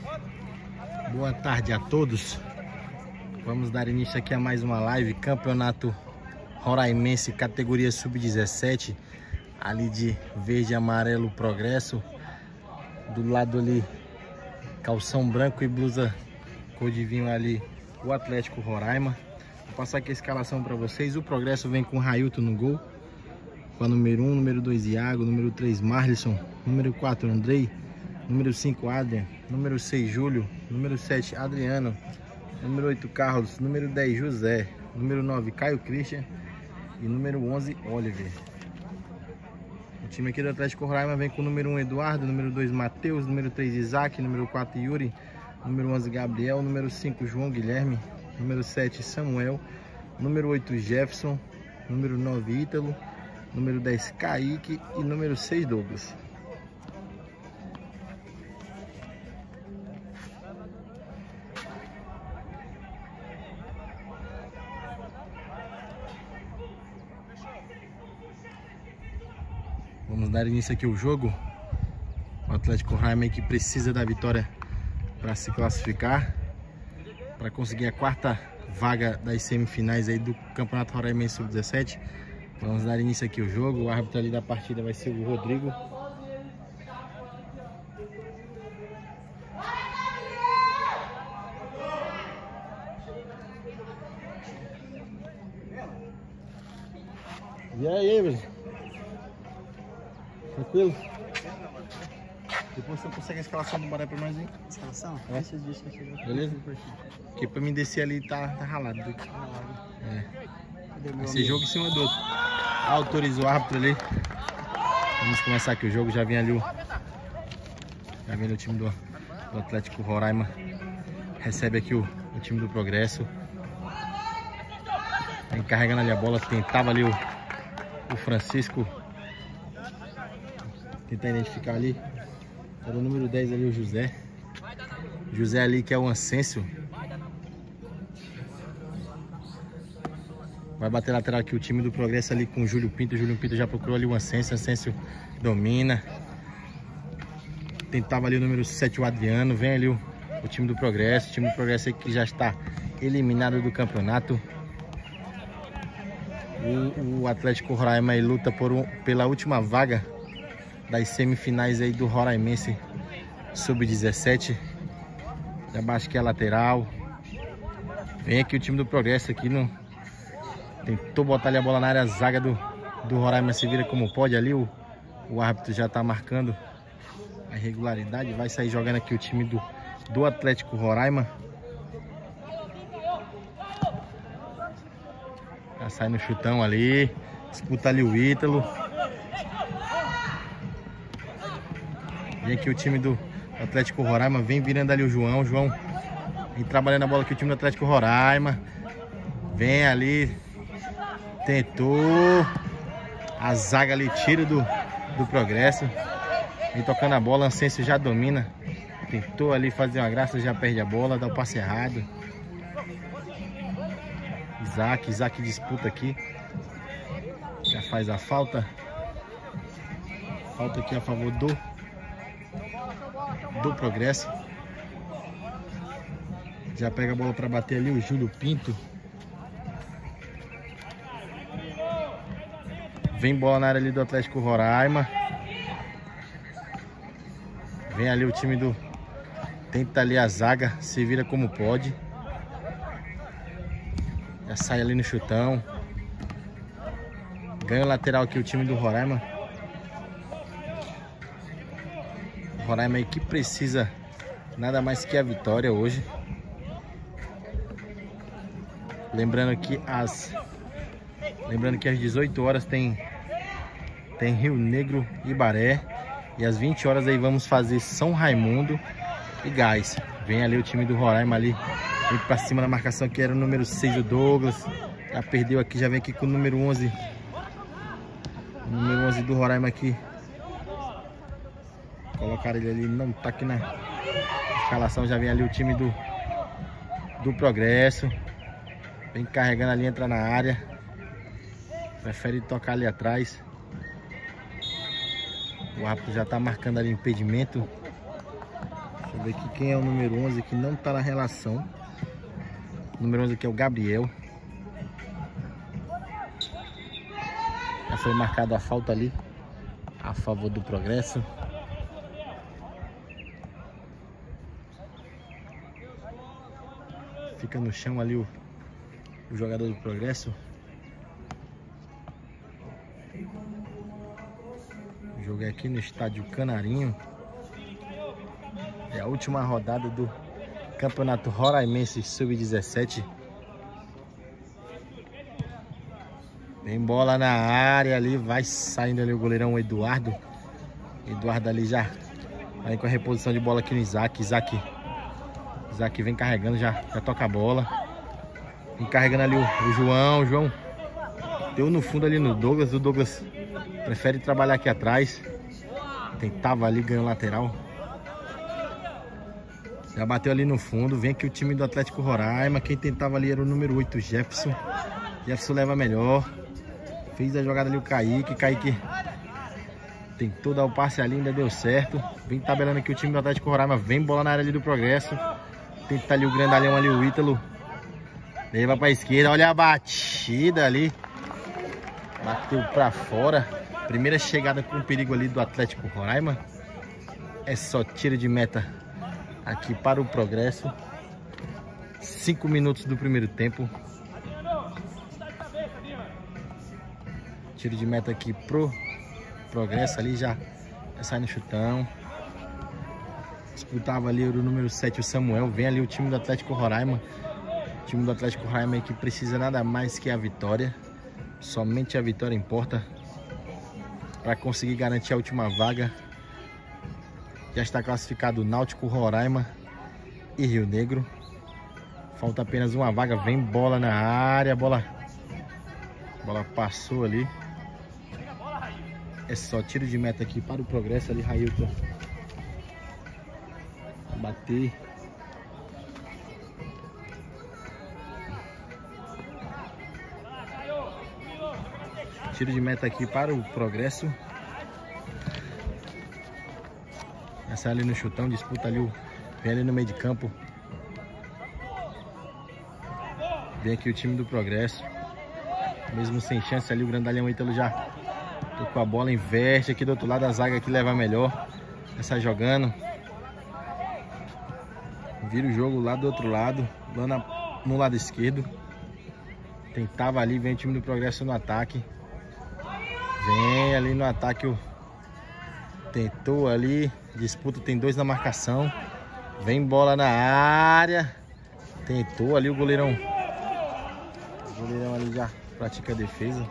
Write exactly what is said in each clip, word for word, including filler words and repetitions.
Boa tarde a todos. Vamos dar início aqui a mais uma live. Campeonato Roraimense, categoria sub dezessete. Ali de verde e amarelo Progresso. Do lado ali, calção branco e blusa cor de vinho ali, o Atlético Roraima. Vou passar aqui a escalação para vocês. O Progresso vem com Railton no gol. Com a número um, número dois Iago, número três Marlisson, número quatro Andrei, número cinco Adrian, número seis Júlio, número sete Adriano, número oito Carlos, número dez José, número nove Caio Christian e número onze Oliver. O time aqui do Atlético Roraima vem com o número um Eduardo, número dois Matheus, número três Isaac, número quatro Yuri, número onze Gabriel, número cinco João Guilherme, número sete Samuel, número oito Jefferson, número nove Ítalo, número dez Kaique e número seis Douglas. Vamos dar início aqui ao jogo. O Atlético Roraima que precisa da vitória para se classificar, para conseguir a quarta vaga das semifinais aí do Campeonato Roraimense sub dezessete. Vamos dar início aqui ao jogo. O árbitro ali da partida vai ser o Rodrigo. E aí, velho? Tranquilo? Depois você consegue a escalação do Baré pra nós, hein? Escalação? É. Esses dias que chegou. Beleza? Porque pra mim descer ali tá, tá ralado. É. Esse jogo em cima do outro. Autorizou o árbitro ali. Vamos começar aqui o jogo. Já vem ali o. Já vem o time do, do Atlético Roraima. Recebe aqui o, o time do Progresso. Vem carregando ali a bola. Tentava ali o, o Francisco. Tentar identificar ali. Era o número dez ali, o José. José ali que é o Ansêncio. Vai bater lateral aqui o time do Progresso ali com o Júlio Pinto. O Júlio Pinto já procurou ali o Ansêncio. O Ansêncio domina. Tentava ali o número sete, o Adriano. Vem ali o, o time do Progresso. O time do Progresso aí que já está eliminado do campeonato. O, o Atlético Roraima aí luta por um, pela última vaga das semifinais aí do Roraimense sub dezessete. Já baixa aqui a lateral. Vem aqui o time do Progresso aqui no... Tentou botar ali a bola na área, a zaga do, do Roraima se vira como pode ali. O, o árbitro já tá marcando a irregularidade. Vai sair jogando aqui o time do, do Atlético Roraima. Já sai no chutão ali. Disputa ali o Ítalo. Vem aqui o time do Atlético Roraima. Vem virando ali o João. O João vem trabalhando a bola aqui o time do Atlético Roraima. Vem ali. Tentou. A zaga ali tira do, do Progresso. Vem tocando a bola. Ansêncio já domina. Tentou ali fazer uma graça. Já perde a bola. Dá o passe errado. Isaac. Isaac disputa aqui. Já faz a falta. Falta aqui a favor do do Progresso. Já pega a bola para bater ali o Júlio Pinto. Vem bola na área ali do Atlético Roraima. Vem ali o time do... Tenta ali a zaga. Se vira como pode. Já sai ali no chutão. Ganha o lateral aqui o time do Roraima. O Roraima aí que precisa nada mais que a vitória hoje. Lembrando que às... Lembrando que às dezoito horas tem... Tem Rio Negro e Baré. E às vinte horas aí vamos fazer São Raimundo e Gás. Vem ali o time do Roraima ali. Vem pra cima da marcação que era o número seis, o Douglas. Já perdeu aqui, já vem aqui com o número onze. O número onze do Roraima aqui. Colocaram ele ali, não tá aqui na escalação. Já vem ali o time do, do Progresso. Vem carregando ali, entra na área. Prefere tocar ali atrás. O árbitro já tá marcando ali impedimento. Deixa eu ver aqui quem é o número onze que não tá na relação. O número onze aqui é o Gabriel. Já foi marcada a falta ali a favor do Progresso. Fica no chão ali o, o jogador do Progresso. O jogo é aqui no estádio Canarinho. É a última rodada do Campeonato Roraimense sub dezessete. Tem bola na área ali, vai saindo ali o goleirão Eduardo. Eduardo ali já vai com a reposição de bola aqui no Isaac. Isaac, Isaac vem carregando, já, já toca a bola. Vem carregando ali o, o João. O João deu no fundo ali no Douglas. O Douglas prefere trabalhar aqui atrás. Tentava ali, ganhou lateral. Já bateu ali no fundo. Vem aqui o time do Atlético Roraima. Quem tentava ali era o número oito, Jefferson. Jefferson leva melhor. Fez a jogada ali o Kaique. Kaique tentou dar o passe ali, ainda deu certo. Vem tabelando aqui o time do Atlético Roraima. Vem bola na área ali do Progresso. Tenta ali o grandalhão ali, o Ítalo. Leva pra esquerda. Olha a batida ali. Bateu pra fora. Primeira chegada com perigo ali do Atlético Roraima. É só tiro de meta aqui para o Progresso. Cinco minutos do primeiro tempo. Tiro de meta aqui pro Progresso ali, já, já sai no chutão. Disputava ali o número sete, o Samuel. Vem ali o time do Atlético Roraima. O time do Atlético Roraima que precisa nada mais que a vitória. Somente a vitória importa para conseguir garantir a última vaga. Já está classificado Náutico, Roraima e Rio Negro. Falta apenas uma vaga. Vem bola na área. Bola, bola passou ali. É só tiro de meta aqui para o Progresso ali. Railton bater. Tiro de meta aqui para o Progresso. Essa ali no chutão, disputa ali o... Vem ali no meio de campo. Vem aqui o time do Progresso. Mesmo sem chance ali, o grandalhão Ítalo já tocou a bola, inverte aqui do outro lado, a zaga que leva melhor. Essa jogando. Vira o jogo lá do outro lado, lá na, no lado esquerdo. Tentava ali, vem o time do Progresso no ataque. Vem ali no ataque o... Tentou ali, disputa, tem dois na marcação. Vem bola na área. Tentou ali o goleirão. O goleirão ali já pratica a defesa.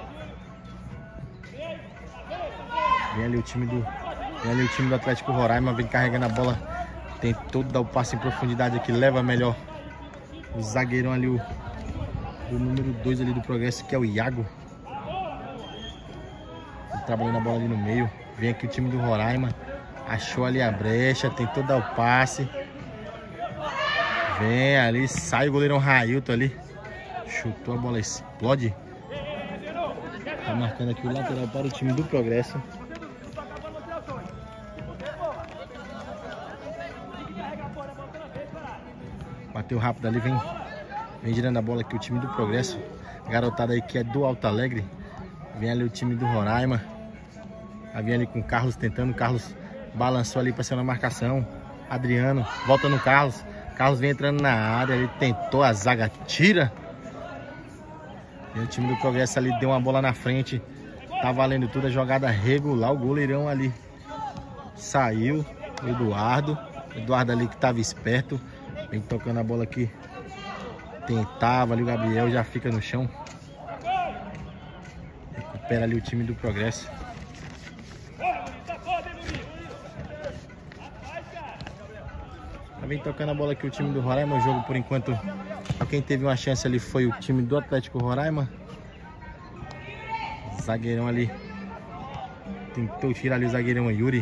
Vem ali o time do, vem ali o time do Atlético Roraima, vem carregando a bola. Tentou dar o passe em profundidade aqui, leva melhor o zagueirão ali, o, o número dois ali do Progresso, que é o Iago. Trabalhando a bola ali no meio. Vem aqui o time do Roraima. Achou ali a brecha, tentou dar o passe. Vem ali, sai o goleirão Railton ali. Chutou, a bola explode. Tá marcando aqui o lateral para o time do Progresso. Bateu rápido ali, vem, vem girando a bola aqui o time do Progresso. Garotada aí que é do Alto Alegre. Vem ali o time do Roraima. Vem ali com o Carlos tentando. O Carlos balançou ali para ser na marcação. Adriano volta no Carlos. Carlos vem entrando na área. Ele tentou, a zaga tira. E o time do Progresso ali deu uma bola na frente. Tá valendo tudo, a jogada regular. O goleirão ali saiu. O Eduardo. O Eduardo ali que tava esperto. Vem tocando a bola aqui. Tentava ali o Gabriel, já fica no chão. Recupera ali o time do Progresso. Vem tocando a bola aqui o time do Roraima. O jogo por enquanto, quem teve uma chance ali foi o time do Atlético Roraima. Zagueirão ali tentou tirar ali o zagueirão Yuri.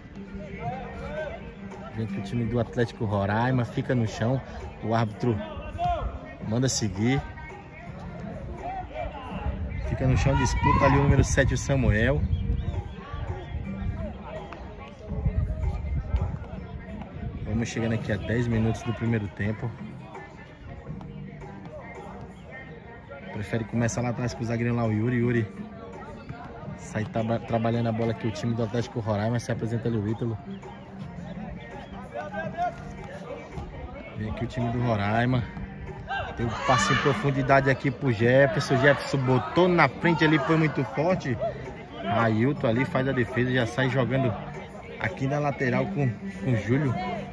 Vem aqui o time do Atlético Roraima, fica no chão. O árbitro manda seguir. Fica no chão, disputa ali o número sete, o Samuel. O Estamos chegando aqui a dez minutos do primeiro tempo. Prefere começar lá atrás com o zagueirão lá, o Yuri. Yuri sai tra trabalhando a bola aqui, o time do Atlético Roraima. Se apresenta ali o Ítalo. Vem aqui o time do Roraima. Tem um passe em profundidade aqui pro Jefferson. O Jefferson botou na frente ali, foi muito forte. Ailton ali faz a defesa, já sai jogando aqui na lateral com, com o Júlio.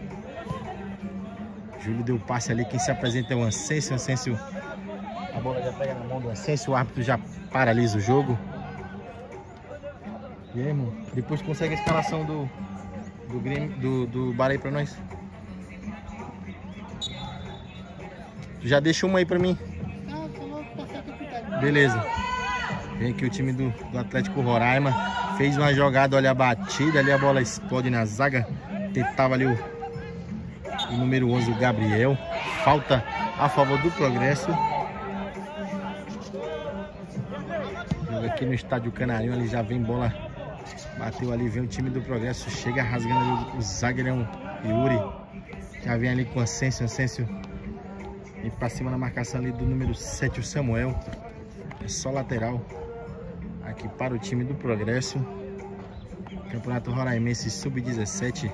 Júlio deu passe ali, quem se apresenta é o Ansêncio. Ansêncio, a bola já pega na mão do Ansêncio, o árbitro já paralisa o jogo. E aí, irmão, depois consegue a escalação do do, Grêmio, do, do Bahia pra nós. Tu já deixa uma aí pra mim? Beleza. Vem aqui o time do, do Atlético Roraima. Fez uma jogada, olha a batida ali, a bola explode na zaga. Tentava ali o, o número onze, o Gabriel. Falta a favor do Progresso. Jogo aqui no estádio Canarinho, ali já vem bola. Bateu ali, vem o time do Progresso. Chega rasgando ali o zagueirão Yuri. Já vem ali com o Ansêncio. Ansêncio e pra cima na marcação ali do número sete, o Samuel. É só lateral aqui para o time do Progresso. Campeonato Roraimense sub dezessete.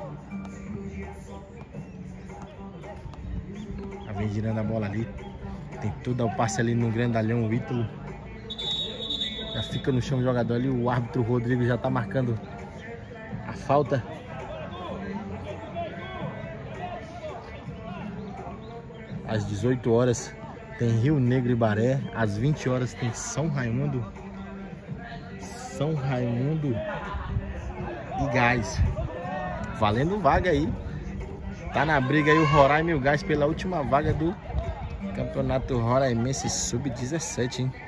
Já vem girando a bola ali. Tem todo o passe ali no grandalhão, o Ítalo. Já fica no chão o jogador ali. O árbitro Rodrigo já tá marcando a falta. Às dezoito horas tem Rio Negro e Baré. Às vinte horas tem São Raimundo. São Raimundo e Gás. Valendo vaga aí. Tá na briga aí o Roraima e o Gás pela última vaga do Campeonato Roraimense sub dezessete, hein?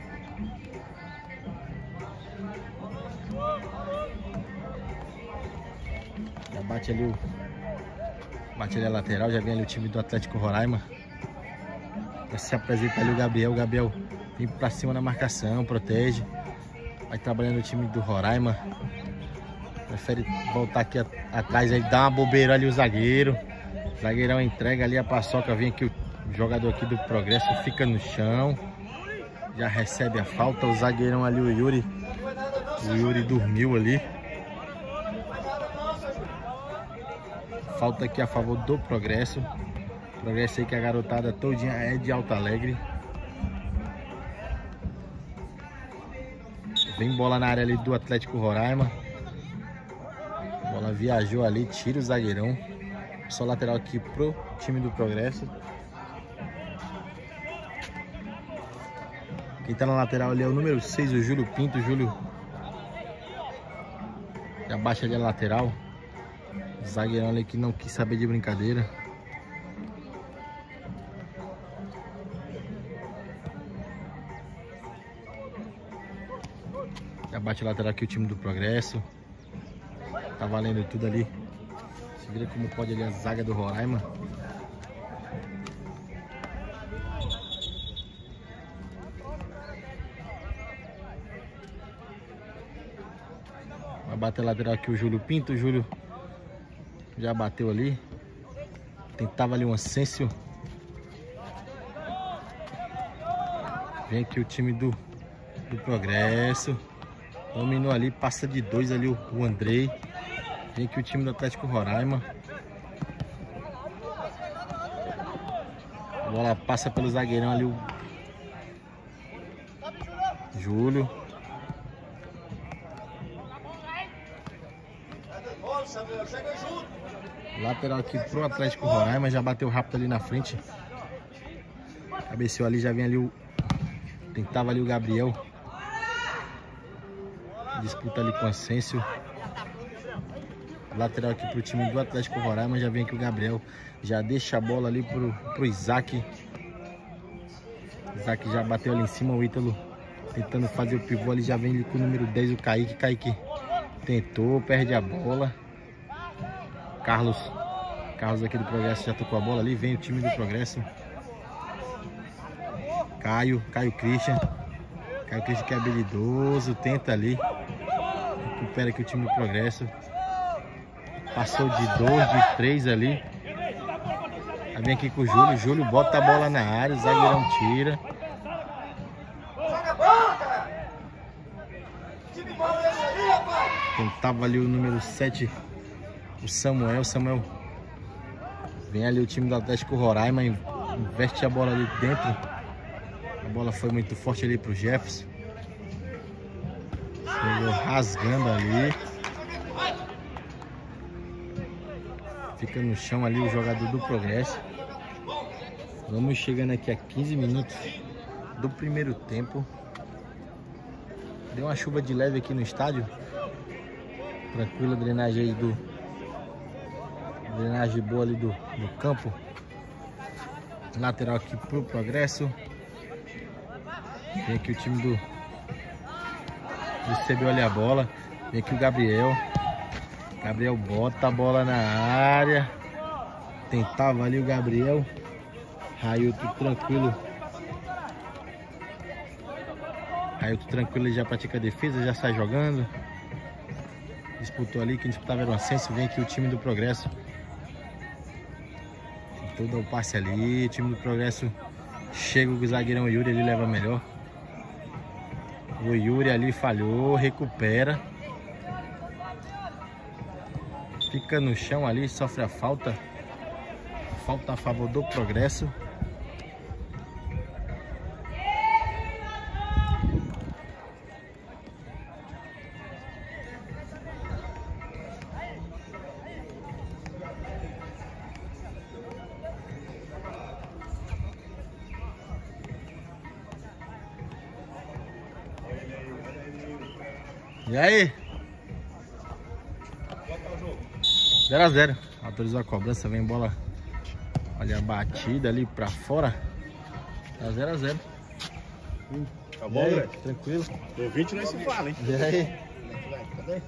Já bate ali o... Bate ali a lateral, já vem ali o time do Atlético Roraima. Já se apresenta ali o Gabriel. O Gabriel vem pra cima na marcação, protege. Vai trabalhando o time do Roraima. Prefere voltar aqui a, atrás, aí dá uma bobeira ali o zagueiro. O zagueirão entrega ali a paçoca. Vem aqui o jogador aqui do Progresso, fica no chão. Já recebe a falta. O zagueirão ali, o Yuri. O Yuri dormiu ali. Falta aqui a favor do Progresso. Progresso aí que a garotada todinha é de Alto Alegre. Vem bola na área ali do Atlético Roraima. Bola viajou ali, tira o zagueirão. Só lateral aqui pro time do Progresso. Quem tá na lateral ali é o número seis, o Júlio Pinto. O Júlio já baixa ali a lateral. O zagueirão ali que não quis saber de brincadeira. Já bate lateral aqui o time do Progresso. Tá valendo tudo ali. Se vira como pode ali a zaga do Roraima. Vai bater lateral aqui o Júlio Pinto. O Júlio já bateu ali. Tentava ali um Ansêncio. Vem aqui o time do, do Progresso. Dominou ali, passa de dois ali o, o Andrei. Vem aqui o time do Atlético Roraima. A bola passa pelo zagueirão ali, o Júlio. Lateral aqui pro Atlético Roraima, já bateu rápido ali na frente. Cabeceou ali, já vem ali o... Tentava ali o Gabriel. Disputa ali com o Ansêncio. Lateral aqui pro time do Atlético Roraima, já vem aqui o Gabriel. Já deixa a bola ali pro, pro Isaac. Isaac já bateu ali em cima, o Ítalo tentando fazer o pivô ali, já vem ali com o número dez, o Kaique. Kaique tentou, perde a bola. Carlos, Carlos aqui do Progresso já tocou a bola ali, vem o time do Progresso. Caio, Caio Christian. Caio Christian que é habilidoso, tenta ali. Recupera aqui o time do Progresso. Passou de dois, de três ali. Aí vem aqui com o Júlio. Júlio bota a bola na área. O zagueirão tira. Tentava ali o número sete, o Samuel. Samuel vem ali o time do Atlético Roraima, investe a bola ali dentro. A bola foi muito forte ali pro Jefferson. Chegou rasgando ali. Fica no chão ali o jogador do Progresso. Vamos chegando aqui a quinze minutos do primeiro tempo. Deu uma chuva de leve aqui no estádio. Tranquila a drenagem aí do... Drenagem boa ali do, do campo. Lateral aqui pro Progresso. Vem aqui o time do... Recebeu ali a bola. Vem aqui o Gabriel. Gabriel bota a bola na área. Tentava ali o Gabriel. Railton tranquilo. Railton tranquilo, ele já pratica a defesa, já sai jogando. Disputou ali, quem disputava era o Ascenso. Vem aqui o time do Progresso. Tentou dar o passe ali. O time do Progresso chega o zagueirão Yuri, ele leva melhor. O Yuri ali falhou, recupera. Fica no chão ali, sofre a falta. Falta a favor do Progresso. E aí? zero a zero. Autorizou a cobrança, vem bola. Olha a batida ali pra fora. Tá zero a zero. Hum, tá bom, André? Tranquilo. Do vinte não se fala, hein? E aí? Cadê?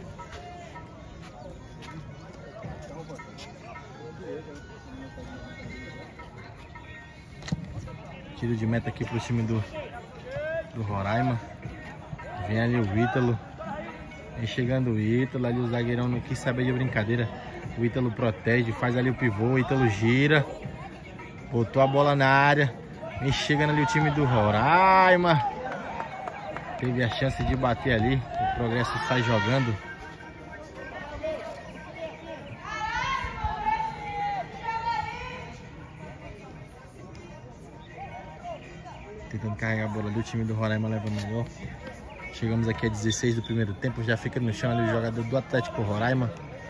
Tiro de meta aqui pro time do, do Roraima. Vem ali o Ítalo. Vem chegando o Ítalo. Ali o zagueirão não quis saber de brincadeira. O Ítalo protege, faz ali o pivô. O Ítalo gira. Botou a bola na área. Vem chegando ali o time do Roraima. Teve a chance de bater ali. O Progresso sai jogando. Tentando carregar a bola ali. O time do Roraima leva melhor. Chegamos aqui a dezesseis do primeiro tempo. Já fica no chão ali o jogador do Atlético Roraima.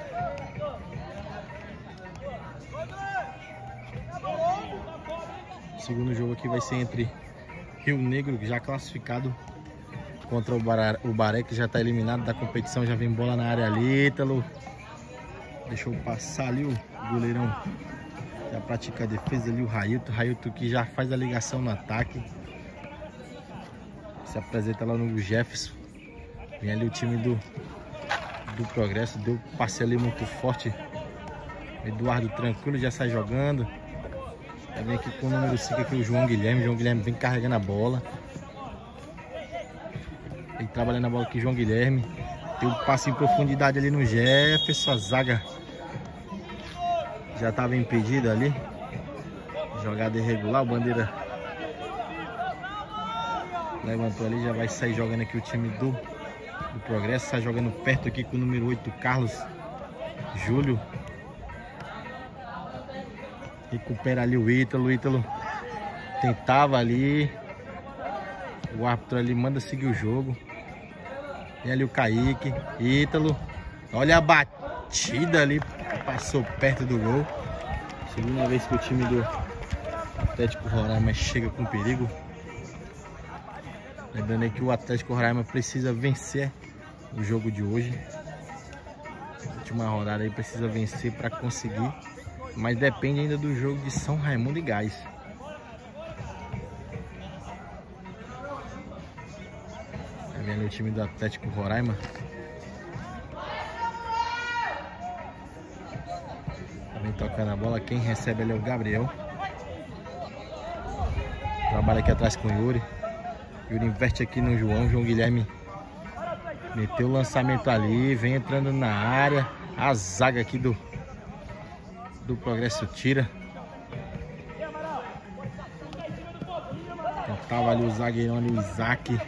O segundo jogo aqui vai ser entre Rio Negro, já classificado, contra o, Bar o Baré, que já está eliminado da competição. Já vem bola na área ali, Ítalo. Deixou passar ali o goleirão. Já pratica a defesa ali, o Railton. Railton que já faz a ligação no ataque. Se apresenta lá no Jefferson. Vem ali o time do, do Progresso. Deu passe ali muito forte. Eduardo tranquilo, já sai jogando. Já vem aqui com o número cinco aqui, o João Guilherme. João Guilherme vem carregando a bola. Vem trabalhando a bola aqui, João Guilherme. Tem um passe em profundidade ali no Jefferson. A zaga já estava impedida ali. Jogada irregular, o bandeira levantou ali, já vai sair jogando aqui o time do, do Progresso. Sai jogando perto aqui com o número oito, Carlos Júlio. Recupera ali o Ítalo. O Ítalo tentava ali. O árbitro ali manda seguir o jogo. Tem ali o Kaique. Ítalo. Olha a batida ali. Passou perto do gol. Segunda vez que o time do Atlético Roraima chega com perigo. Lembrando aí que o Atlético Roraima precisa vencer o jogo de hoje. Última rodada aí, precisa vencer para conseguir. Mas depende ainda do jogo de São Raimundo e Gás. Tá vendo o time do Atlético Roraima? Vem tocando a bola. Quem recebe ali é o Gabriel. Trabalha aqui atrás com o Yuri. Yuri inverte aqui no João. João Guilherme meteu o lançamento ali. Vem entrando na área. A zaga aqui do, do Progresso tira. Tentava ali o zagueirão ali, o Isaac.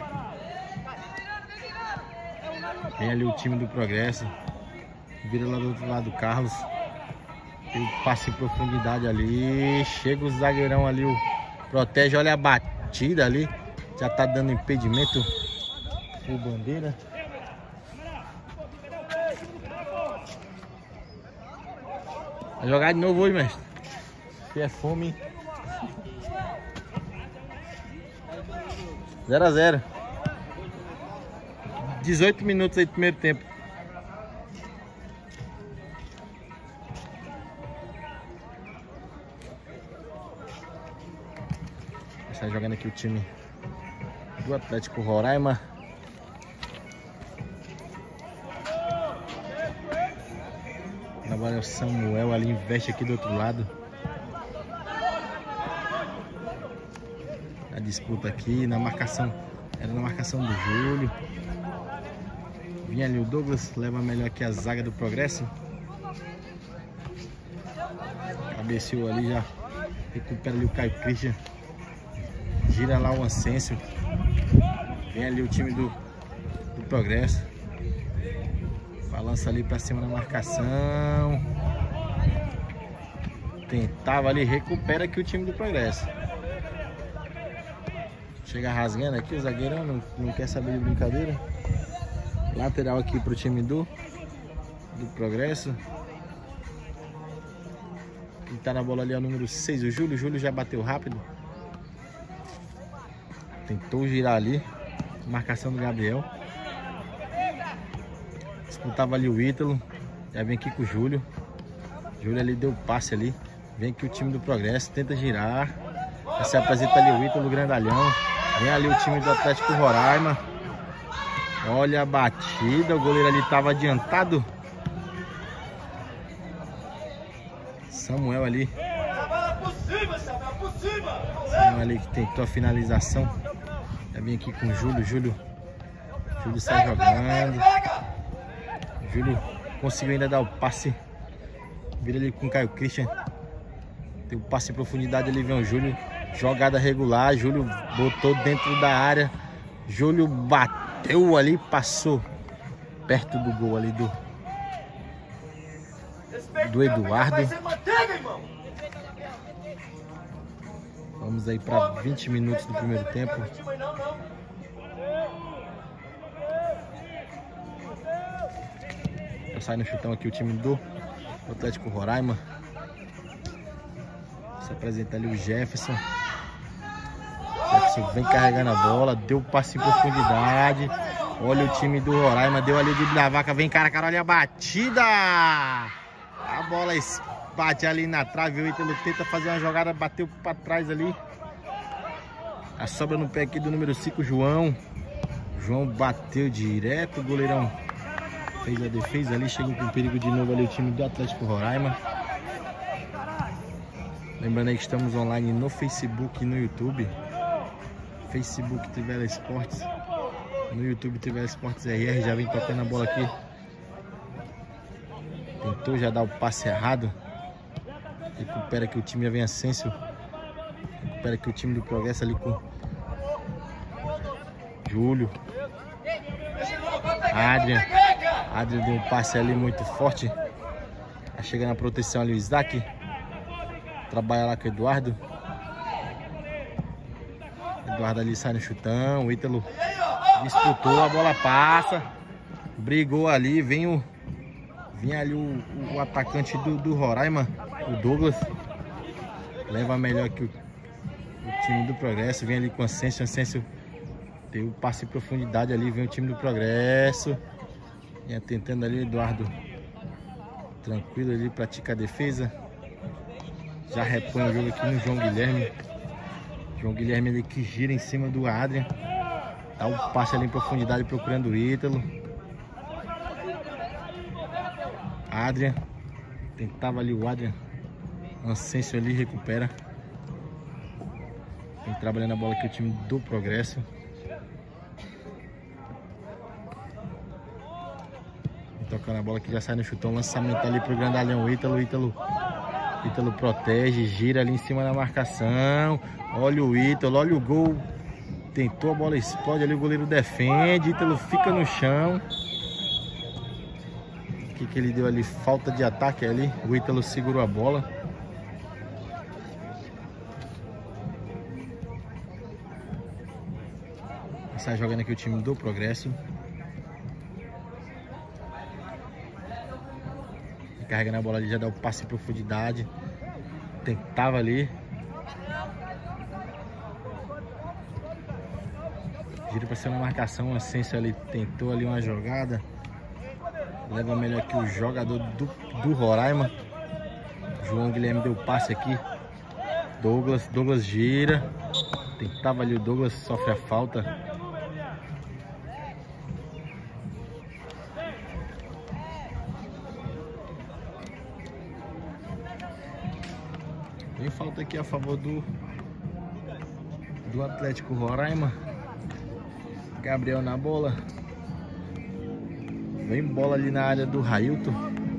Vem ali o time do Progresso. Vira lá do outro lado o Carlos. Tem o passe em profundidade ali. Chega o zagueirão ali, o protege. Olha a batida ali. Já tá dando impedimento por bandeira. Vai jogar de novo hoje, mestre. Se é fome. zero a zero. dezoito minutos aí do primeiro tempo. Está jogando aqui o time do Atlético Roraima. Trabalha o Samuel ali, investe aqui do outro lado. A disputa aqui na marcação, era na marcação do Júlio. Vinha ali o Douglas, leva melhor aqui a zaga do Progresso. Cabeceou ali, já recupera ali o Caio Christian. Gira lá o Ansêncio. Vem ali o time do, do Progresso. Balança ali pra cima na marcação. Tentava ali, recupera aqui o time do Progresso. Chega rasgando aqui, o zagueirão não, não quer saber de brincadeira. Lateral aqui pro time do, do Progresso. Quem tá na bola ali é o número seis, o Júlio. O Júlio já bateu rápido. Tentou girar ali. Marcação do Gabriel. Disputava ali o Ítalo. Já vem aqui com o Júlio. Júlio ali deu passe ali. Vem aqui o time do Progresso. Tenta girar. Já se apresenta ali o Ítalo, o grandalhão. Vem ali o time do Atlético Roraima. Olha a batida. O goleiro ali estava adiantado. Samuel ali. Samuel ali que tentou a finalização. Já vem aqui com o Júlio. Júlio. Júlio sai jogando. Júlio conseguiu ainda dar o passe. Vira ali com o Caio Christian. Tem o passe em profundidade ali, vem o Júlio. Jogada regular. Júlio botou dentro da área. Júlio bateu ali, passou perto do gol ali do, do Eduardo. Vamos aí para vinte minutos do primeiro tempo. Já sai no chutão aqui o time do Atlético Roraima. Se apresenta ali o Jefferson. Jefferson vem carregando a bola. Deu passe em profundidade. Olha o time do Roraima. Deu ali o drible da vaca. Vem cara, cara, olha a batida. A bola bate ali na trave. O Ítalo tenta fazer uma jogada. Bateu para trás ali. A sobra no pé aqui do número cinco, João. João bateu direto. O goleirão fez a defesa ali. Chegou com perigo de novo ali o time do Atlético Roraima. Lembrando aí que estamos online no Facebook e no YouTube. Facebook Trivela Esportes. No YouTube Trivela Esportes R R. Já vem tocando a bola aqui. Tentou já dar o passe errado. Recupera que o time já vem Ascenso. Recupera que o time do Progresso ali com Júlio. Adrian. Adrian deu um passe ali muito forte. Tá chegando na proteção ali o Isaac. Trabalha lá com o Eduardo. Eduardo ali sai no chutão. O Ítalo disputou, a bola passa. Brigou ali. Vem o. Vem ali o, o atacante do, do Roraima, o Douglas. Leva melhor que o, o time do Progresso. Vem ali com o Ascenso. Ascenso tem o passe em profundidade ali. Vem o time do Progresso. Vem tentando ali o Eduardo. Tranquilo ali, pratica a defesa. Já repõe o jogo aqui no João Guilherme. João Guilherme ali que gira em cima do Adrian. Dá o passe ali em profundidade procurando o Ítalo. Adrian. Tentava ali o Adrian. Ansêncio ali recupera. Vem trabalhando a bola aqui o time do Progresso. Vem tocando a bola que já sai no chutão. Lançamento ali pro grandalhão Ítalo. Ítalo. Ítalo protege, gira ali em cima da marcação. Olha o Ítalo, olha o gol. Tentou, a bola explode ali, o goleiro defende, Ítalo fica no chão. O que que ele deu ali? Falta de ataque ali, o Ítalo segurou a bola. Está jogando aqui o time do Progresso. Carregando a bola ali, já dá o passe em profundidade. Tentava ali. Gira para ser uma marcação, o Ascenso ali tentou ali uma jogada. Leva melhor que o jogador do, do Roraima. João Guilherme deu passe aqui. Douglas, Douglas gira. Tentava ali o Douglas, sofre a falta. Tem falta aqui a favor do, do Atlético Roraima. Gabriel na bola. Vem bola ali na área do Railton.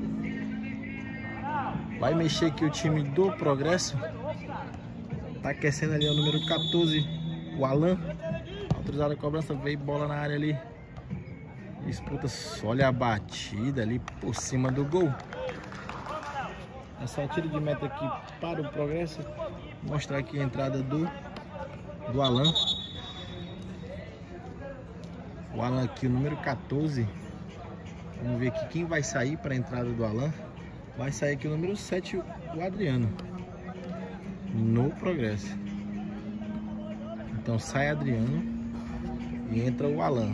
Vai mexer aqui o time do Progresso. Tá aquecendo ali o número quatorze, o Alan. Autorizada a cobrança, veio bola na área ali. Disputa, olha a batida ali por cima do gol. É só tiro de meta aqui para o Progresso. Mostrar aqui a entrada do, do Alan. O Alan aqui, o número quatorze. Vamos ver aqui quem vai sair para a entrada do Alan. Vai sair aqui o número sete, o Adriano. No Progresso. Então sai Adriano e entra o Alan.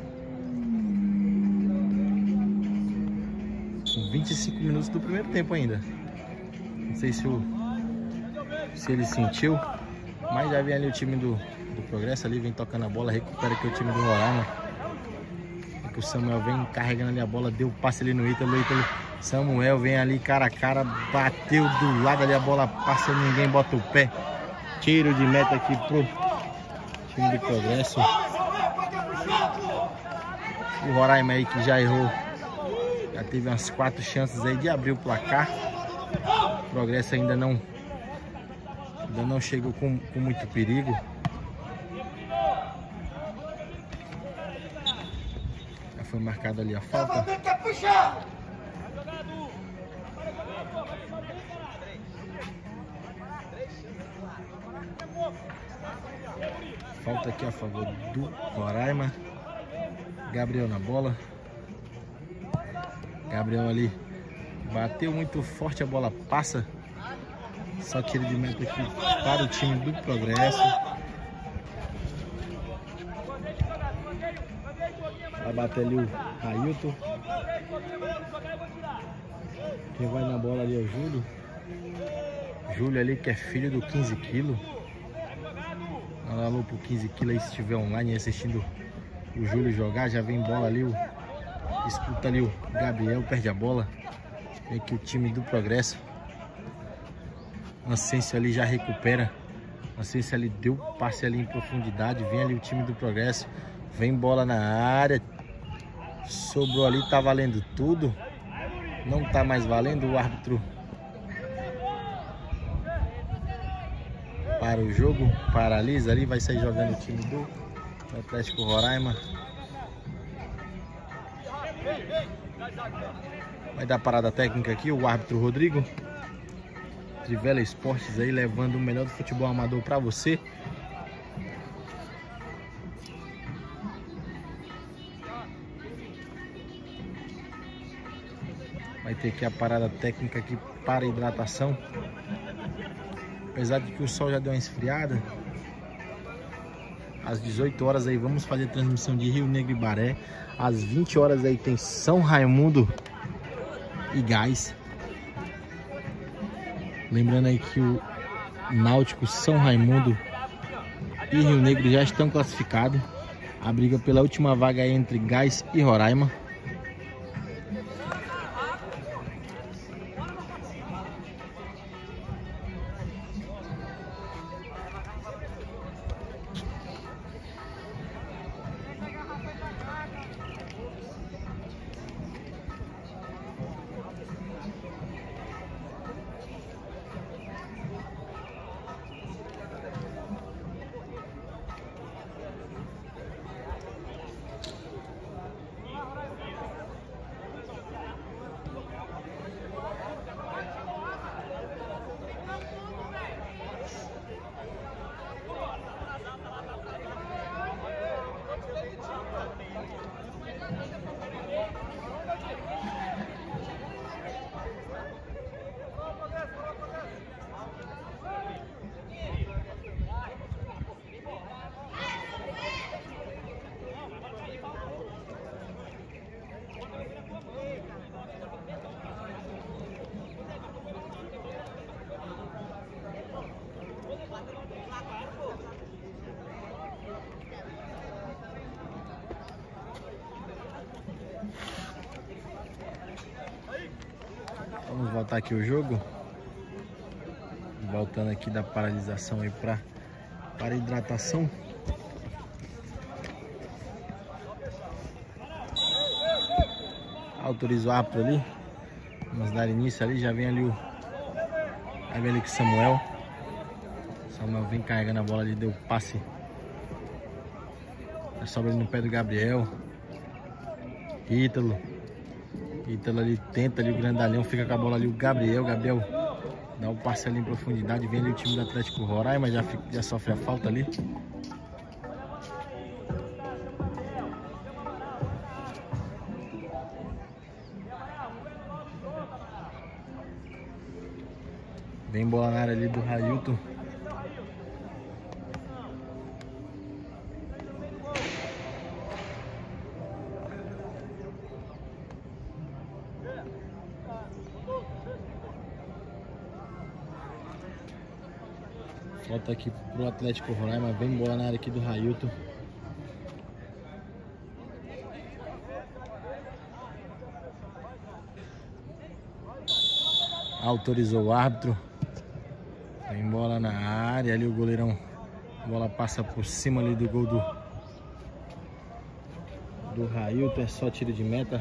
Com vinte e cinco minutos do primeiro tempo ainda. Não sei se, o, se ele sentiu, mas já vem ali o time do, do Progresso ali, vem tocando a bola, recupera aqui o time do Roraima. O Samuel vem carregando ali a bola, deu passe ali no Ítalo, Ítalo. Samuel vem ali cara a cara, bateu do lado ali, a bola passa, ninguém bota o pé. Tiro de meta aqui pro time do Progresso. O Roraima aí que já errou, já teve umas quatro chances aí de abrir o placar. O Progresso ainda não, ainda não chegou com, com muito perigo. Já foi marcada ali a falta. Falta aqui a favor do Roraima. Gabriel na bola. Gabriel ali bateu muito forte, a bola passa. Só tiro de meta aqui para o time do Progresso. Vai bater ali o Railton. Quem vai na bola ali é o Júlio. Júlio ali que é filho do quinze quilos. Alô pro quinze quilos aí, se estiver online assistindo o Júlio jogar, já vem bola ali, o, disputa ali o Gabriel, perde a bola. Vem aqui o time do Progresso. Ansêncio ali já recupera. Ansêncio ali deu passe ali em profundidade, vem ali o time do Progresso. Vem bola na área. Sobrou ali, tá valendo tudo. Não tá mais valendo, o árbitro para o jogo, paralisa ali, vai sair jogando o time do Atlético Roraima. Vai dar parada técnica aqui o árbitro Rodrigo. Trivela Esportes aí levando o melhor do futebol amador para você. Vai ter aqui a parada técnica aqui para hidratação. Apesar de que o sol já deu uma esfriada, às dezoito horas aí vamos fazer transmissão de Rio Negro e Baré. Às vinte horas aí tem São Raimundo e Gás. Lembrando aí que o Náutico, São Raimundo e Rio Negro já estão classificados. A briga pela última vaga é entre Gás e Roraima. voltar aqui o jogo. Voltando aqui da paralisação aí pra, para hidratação. Autoriza o árbitro ali. Vamos dar início ali. Já vem ali o. Aí vem ali com o Samuel. Samuel vem carregando a bola ali. Deu passe. Já sobra ali no pé do Gabriel. Ítalo. Ítalo ali tenta ali o grandalhão. Fica com a bola ali o Gabriel. Gabriel dá o passe ali em profundidade. Vem ali o time do Atlético Roraima. Já, fica, já sofre a falta ali. Vem bola na área ali do Railton. Volta aqui pro Atlético Roraima. Vem bola na área aqui do Railton. Autorizou o árbitro. Vem bola na área, ali o goleirão. A bola passa por cima ali do gol do do Railton. É só tiro de meta.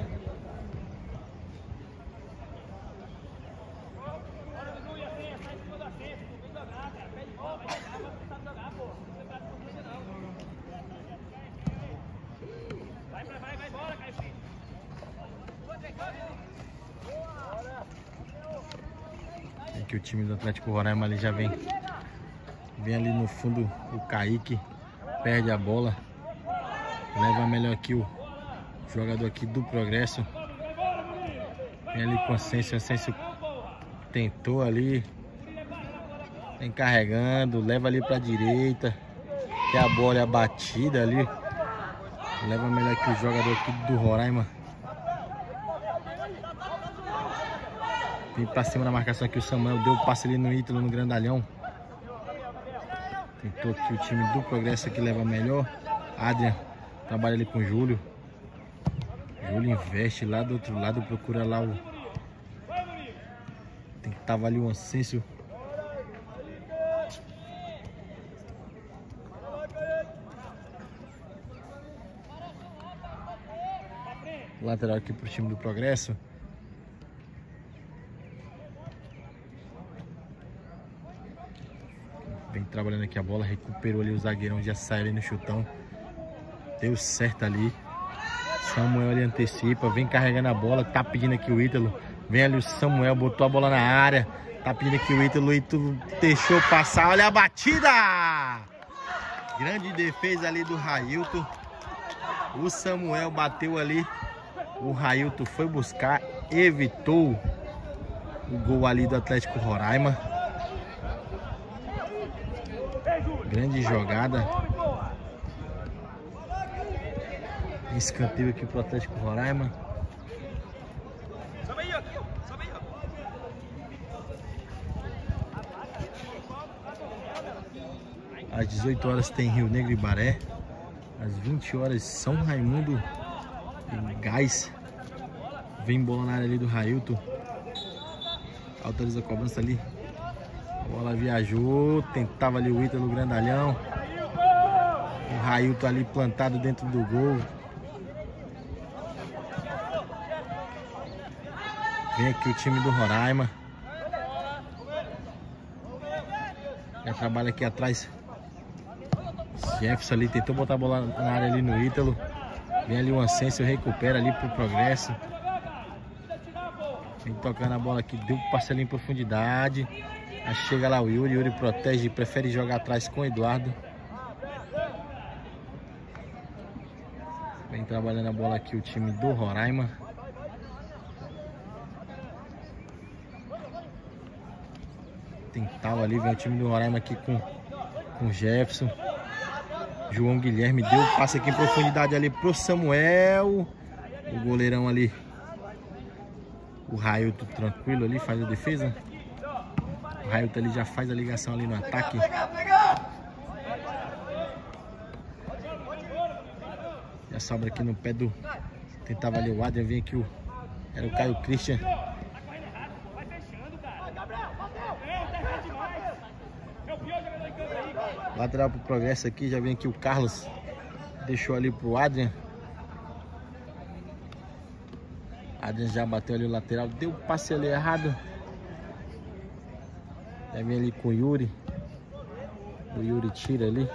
Que o time do Atlético Roraima ali já vem vem ali no fundo o Kaique, perde a bola, leva melhor aqui o jogador aqui do Progresso, vem ali com o Ascencio. O Ascencio tentou ali, vem carregando, leva ali pra direita, que a bola é batida ali, leva melhor que o jogador aqui do Roraima. Vem pra cima da marcação aqui o Samuel. Deu o passe ali no Ítalo, no grandalhão. Tentou que o time do Progresso aqui leva melhor. Adrian trabalha ali com o Júlio. Júlio investe lá do outro lado. Procura lá o... Tentava ali o Ascencio. Lateral aqui pro time do Progresso. Vem trabalhando aqui a bola, recuperou ali o zagueirão, já sai ali no chutão. Deu certo ali. Samuel ali antecipa, vem carregando a bola, tá pedindo aqui o Ítalo. Vem ali o Samuel, botou a bola na área. Tá pedindo aqui o Ítalo, o Ítalo deixou passar, olha a batida! Grande defesa ali do Railton. O Samuel bateu ali. O Railton foi buscar, evitou o gol ali do Atlético Roraima. Grande jogada. Escanteio aqui pro Atlético Roraima. Às dezoito horas tem Rio Negro e Baré. Às vinte horas São Raimundo e Gás. Vem bola na área ali do Railton. Autoriza a cobrança ali. A bola viajou, tentava ali o Ítalo grandalhão. O Railton ali plantado dentro do gol. Vem aqui o time do Roraima. Já trabalha aqui atrás. Jefferson ali tentou botar a bola na área ali no Ítalo. Vem ali o Ascencio, recupera ali pro Progresso. Vem tocando a bola aqui, deu um passe ali em profundidade. Aí chega lá o Yuri, Yuri protege, prefere jogar atrás com o Eduardo. Vem trabalhando a bola aqui o time do Roraima. Tentava ali, vem o time do Roraima aqui com com Jefferson. João Guilherme deu o passe aqui em profundidade ali pro Samuel. O goleirão ali, o Railton tranquilo ali, faz a defesa. O Railton ali já faz a ligação ali no ataque. Já sobra aqui no pé do... Tentava ali o Adrian, vem aqui o... Era o Caio Christian. Lateral pro Progresso aqui, já vem aqui o Carlos. Deixou ali pro Adrian. Adrian já bateu ali o lateral, deu o passe ali errado. Já vem ali com o Yuri. O Yuri tira ali.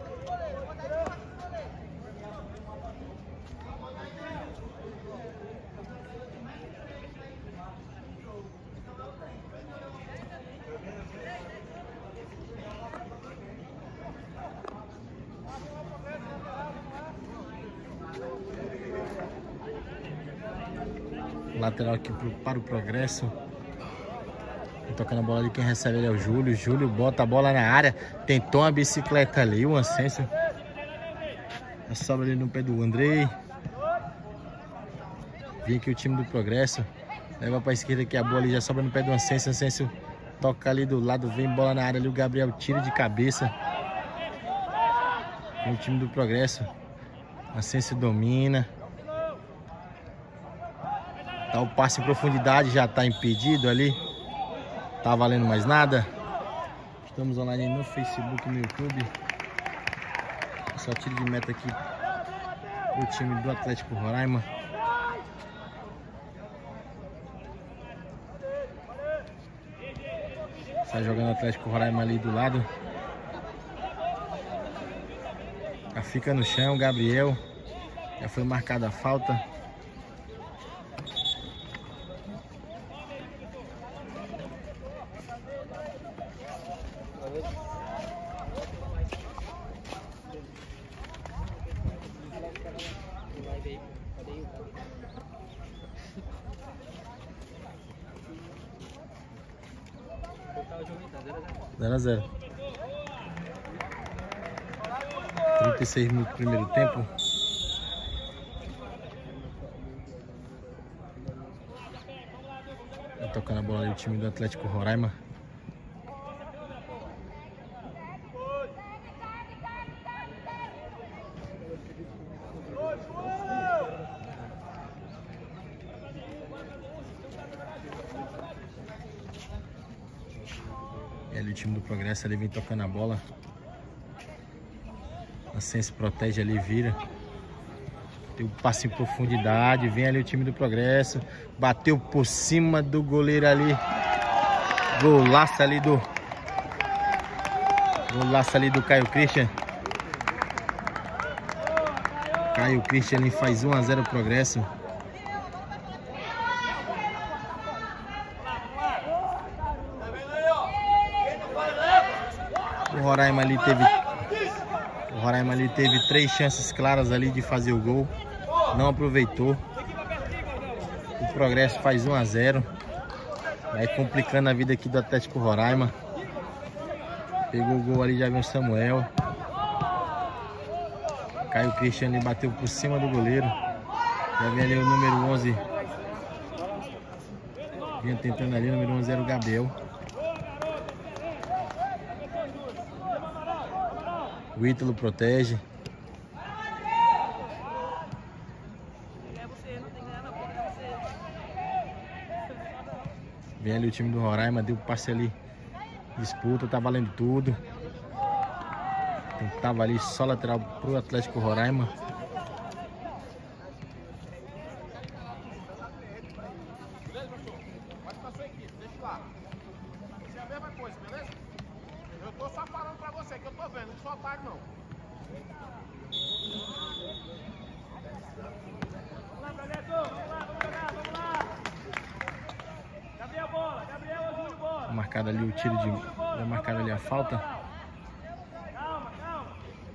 Lateral aqui pro, para o Progresso. Tocando a bola ali, quem recebe ele é o Júlio. Júlio bota a bola na área. Tentou uma bicicleta ali, o Ansêncio. Sobra ali no pé do Andrei. Vem aqui o time do Progresso. Leva pra esquerda que a bola ali já sobra no pé do Ansêncio. Ansêncio toca ali do lado, vem bola na área ali. O Gabriel tira de cabeça. Vem o time do Progresso. Ansêncio domina. Dá o passe em profundidade, já tá impedido ali. Tá valendo mais nada. Estamos online no Facebook e no YouTube. Só tiro de meta aqui pro time do Atlético Roraima. Sai jogando o Atlético Roraima ali do lado. Já fica no chão, Gabriel. Já foi marcada a falta. zero a zero. trinta e seis minutos do primeiro tempo. Tá tocando a bola ali o time do Atlético Roraima. E ali o time do Progresso ali vem tocando a bola. Ansêncio protege ali, vira. Tem um passe em profundidade. Vem ali o time do Progresso. Bateu por cima do goleiro ali. Golaço ali do... Golaço ali do Caio Christian. Caio Christian ali faz um a zero Progresso. O Roraima ali teve O Roraima ali teve três chances claras ali de fazer o gol. Não aproveitou. O Progresso faz um a zero. Vai complicando a vida aqui do Atlético Roraima. Pegou o gol ali, já vem o Samuel. Caio Christian ali bateu por cima do goleiro. Já vem ali o número onze. Vinha tentando ali, o número onze era o Gabriel. O Ítalo protege. Vem ali o time do Roraima, deu passe ali. Disputa, tá valendo tudo. Tava ali só lateral pro Atlético Roraima. Eu tô só falando pra você que eu tô vendo, não sou otário não. Vamos lá, Gabriel, vamos lá, vamos jogar, vamos lá. Gabriel, bola, Gabriel, Júlio, bola. Marcado ali o tiro de... Vai marcado ali a falta. Calma, calma.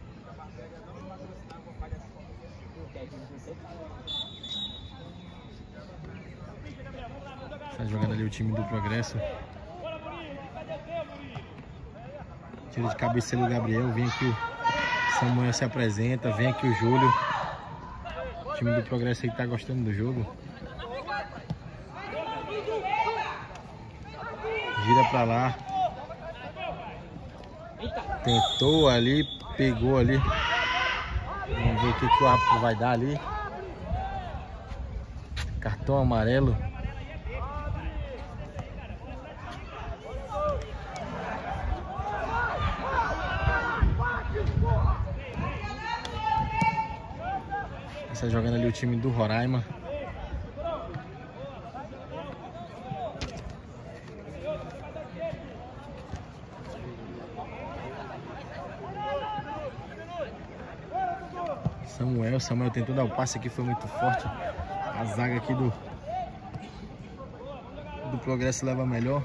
Tá jogando ali o time do Progresso. Tira de cabeça ali o Gabriel. Vem aqui o Samuel, se apresenta. Vem aqui o Júlio. O time do Progresso aí tá gostando do jogo. Gira pra lá. Tentou ali, pegou ali. Vamos ver o que, que o árbitro vai dar ali. Cartão amarelo. Está jogando ali o time do Roraima. Samuel, Samuel tentou dar o passe aqui, foi muito forte. A zaga aqui do, do Progresso leva melhor.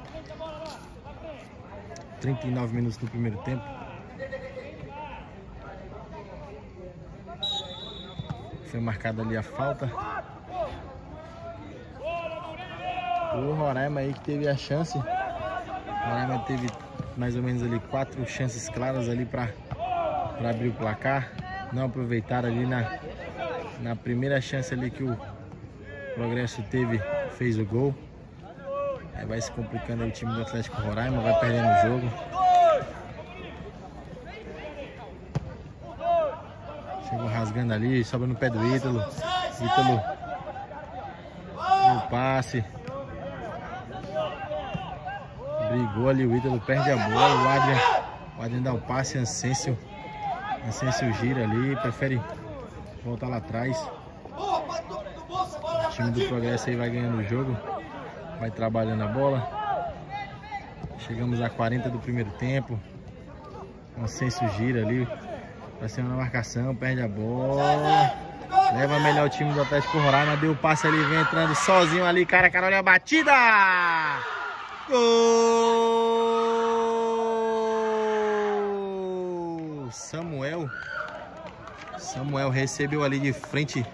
trinta e nove minutos do primeiro tempo. Foi marcada ali a falta. O Roraima aí que teve a chance. O Roraima teve mais ou menos ali quatro chances claras ali para para abrir o placar. Não aproveitaram ali na, na primeira chance ali que o Progresso teve, fez o gol. Aí vai se complicando aí o time do Atlético Roraima, vai perdendo o jogo. Chegou rasgando ali, sobra no pé do Ítalo. Ítalo no passe. Brigou ali, o Ítalo perde a bola. O Adrian, o Adrian dá o passe, Ansêncio. Ansêncio gira ali, prefere voltar lá atrás. O time do Progresso aí vai ganhando o jogo. Vai trabalhando a bola. Chegamos a quarenta do primeiro tempo. Ansêncio gira ali pra cima na marcação, perde a bola. Leva melhor o time do Atlético Roraima. Deu o passe ali, vem entrando sozinho ali. Cara, cara, olha a batida! Gol! Samuel. Samuel recebeu ali de frente.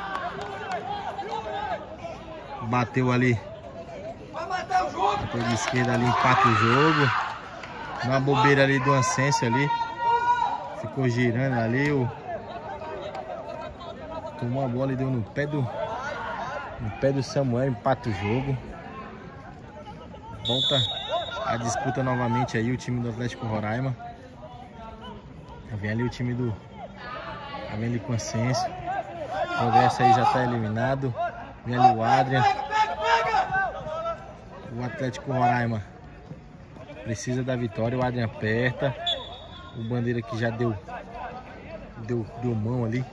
Bateu ali. Bateu de esquerda ali, empata o jogo. Uma bobeira ali do Ansêncio ali. Ficou girando ali. O... Tomou a bola e deu no pé do. No pé do Samuel, empata o jogo. Volta a disputa novamente aí o time do Atlético Roraima. Vem ali o time do... Tá vendo ali com o Ansêncio. O Progresso aí já tá eliminado. Vem ali o Adrian. O Atlético Roraima precisa da vitória. O Adrian aperta. O Bandeira que já deu, deu, deu mão ali.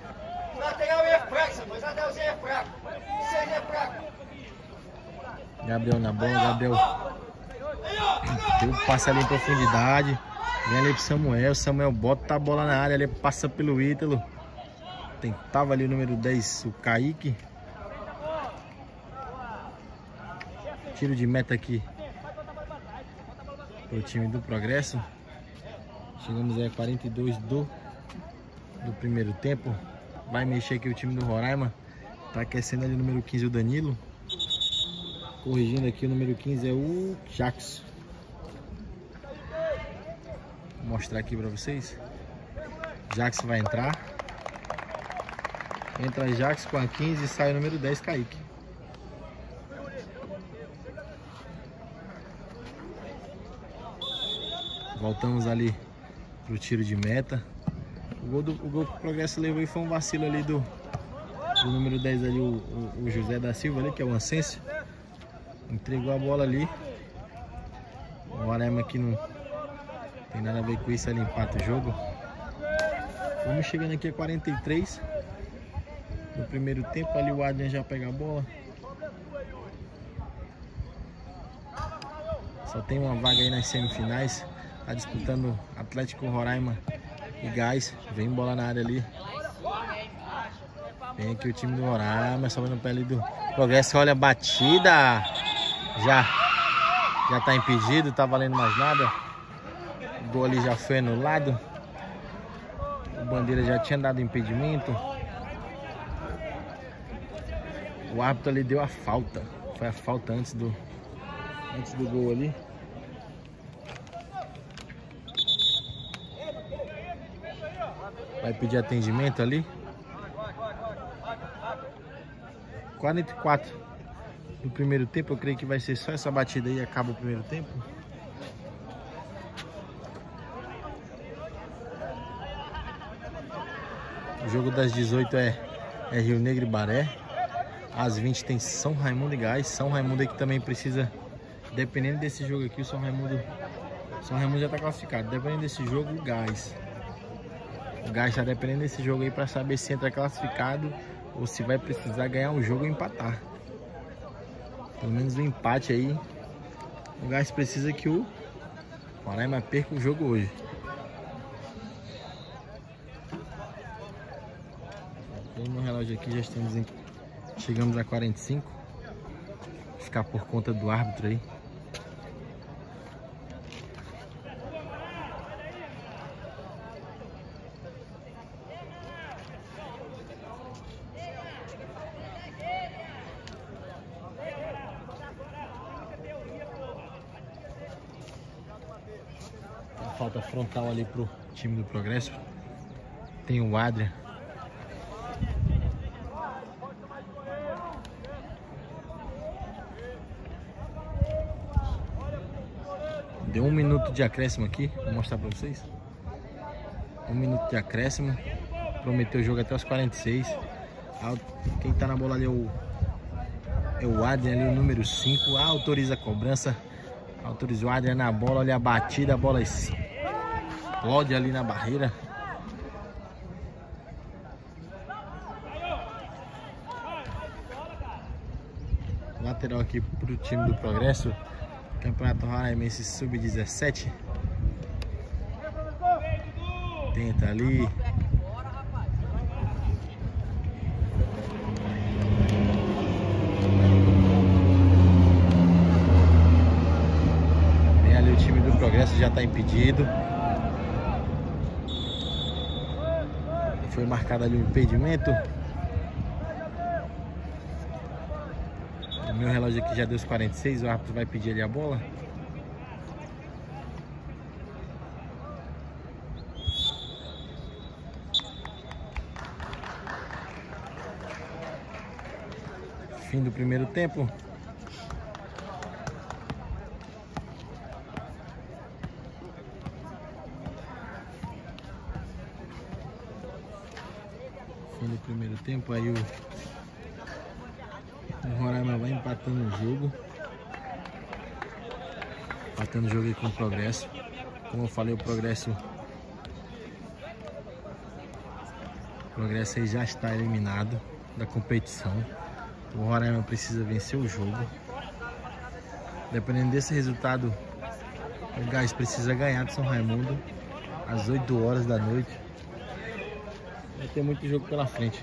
Gabriel na bola. Gabriel deu passe ali em profundidade. Vem ali pro Samuel. Samuel bota a bola na área ali. Passa pelo Ítalo. Tentava ali o número dez, o Kaique. Tiro de meta aqui pro time do Progresso. Chegamos aí a quarenta e dois do, do primeiro tempo. Vai mexer aqui o time do Roraima. Tá aquecendo ali o número quinze, o Danilo. Corrigindo aqui, o número quinze é o Jackson. Vou mostrar aqui pra vocês. Jackson vai entrar. Entra Jackson com a quinze e sai o número dez, Kaique. Voltamos ali pro tiro de meta. O gol, do, o gol que o Progresso levou aí foi um vacilo ali do, do número dez ali, o, o, o José da Silva ali, que é o Ansêncio. Entregou a bola ali. O Roraima aqui não tem nada a ver com isso, ele empata o jogo. Vamos chegando aqui a quarenta e três no primeiro tempo. Ali o Adrian já pega a bola. Só tem uma vaga aí nas semifinais. Tá disputando Atlético Roraima e Gás. Vem bola na área ali. Vem aqui o time do Roraima, sobe no pé ali do Progresso. Olha a batida. Já, já tá impedido, tá valendo mais nada. O gol ali já foi anulado. O Bandeira já tinha dado impedimento. O árbitro ali deu a falta. Foi a falta antes do, antes do gol ali. Vai pedir atendimento ali. quarenta e quatro do primeiro tempo. Eu creio que vai ser só essa batida aí e acaba o primeiro tempo. O jogo das dezoito é, é Rio Negro e Baré. Às vinte tem São Raimundo e Gás. São Raimundo aqui também precisa, dependendo desse jogo aqui, o São Raimundo, São Raimundo já está classificado. Dependendo desse jogo, o Gás O Gás está dependendo desse jogo aí para saber se entra classificado ou se vai precisar ganhar um jogo e empatar. Pelo menos um empate aí. O Gás precisa que o Roraima perca o jogo hoje. No relógio aqui já estamos em... chegamos a quarenta e cinco. Vou ficar por conta do árbitro aí. Falta frontal ali pro time do Progresso. Tem o Adrian. Deu um minuto de acréscimo aqui, vou mostrar pra vocês. Um minuto de acréscimo. Prometeu o jogo até os quarenta e seis. Quem tá na bola ali é o, é o Adrian ali, o número cinco. Autoriza a cobrança. Autoriza o Adrian na bola, olha a batida, a bola explode ali na barreira. Lateral aqui pro time do Progresso. Campeonato Roraimense sub dezessete. Tenta ali. Vem ali o time do Progresso, já está impedido. Foi marcado ali o impedimento. O meu relógio aqui já deu os quarenta e seis, o árbitro vai pedir ali a bola. Fim do primeiro tempo. Fim do primeiro tempo, aí o O Roraima vai empatando o jogo. Empatando o jogo aí com o Progresso. Como eu falei, o Progresso O Progresso aí já está eliminado da competição. O Roraima precisa vencer o jogo. Dependendo desse resultado, o Gás precisa ganhar de São Raimundo às oito horas da noite. Vai ter muito jogo pela frente.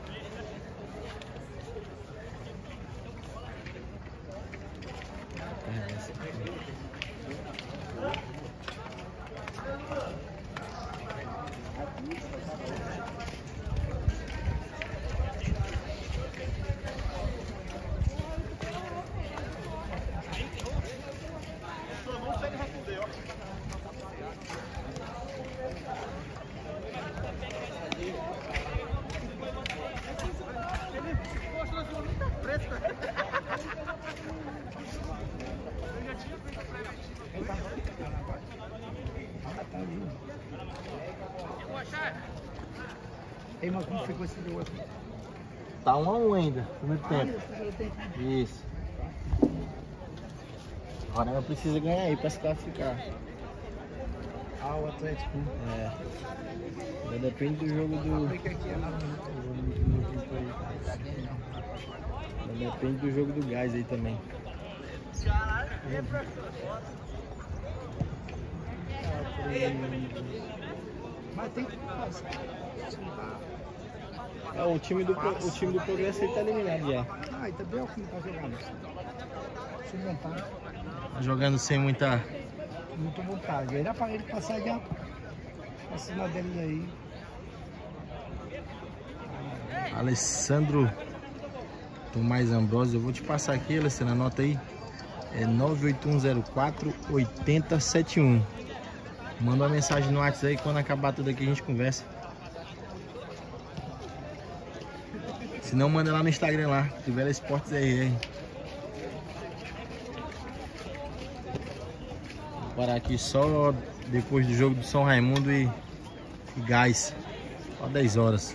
Ei, mas como ficou esse do outro? Tá um a um ainda, primeiro tempo. Isso. O Roraima precisa ganhar aí pra se classificar. Ah, o Atlético. É. Ainda depende do jogo do. Ainda depende do jogo do Gás aí também. Mas tem que passar. É, o time do, o time do Progresso aí tá eliminado já. Ah, e também é o que não tá jogando. Se montar. Tá jogando sem muita. Muita vontade. Era pra ele passar já acima deles aí. Alessandro Tomás Ambrosio, eu vou te passar aqui, Alessandro, anota aí. É nove oito um zero quatro oito zero sete um. Manda uma mensagem no WhatsApp aí, quando acabar tudo aqui a gente conversa. Se não, manda lá no Instagram lá, Trivela Esportes R R. Vou parar aqui só depois do jogo do São Raimundo e, e Gás. Só dez horas.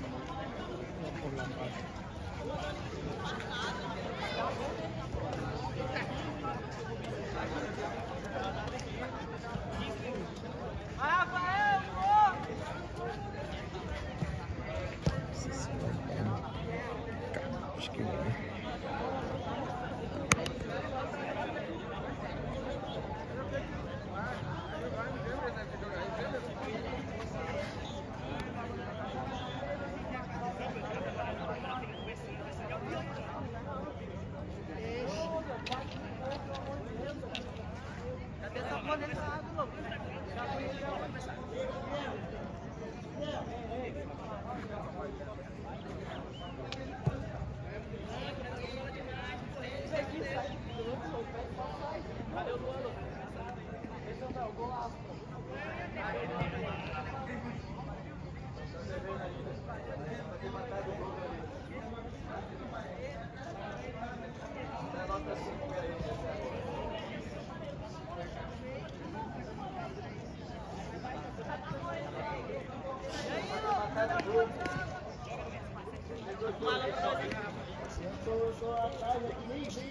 Eu tô atrás aqui, nem vi.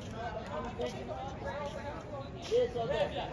Esse é o Zé.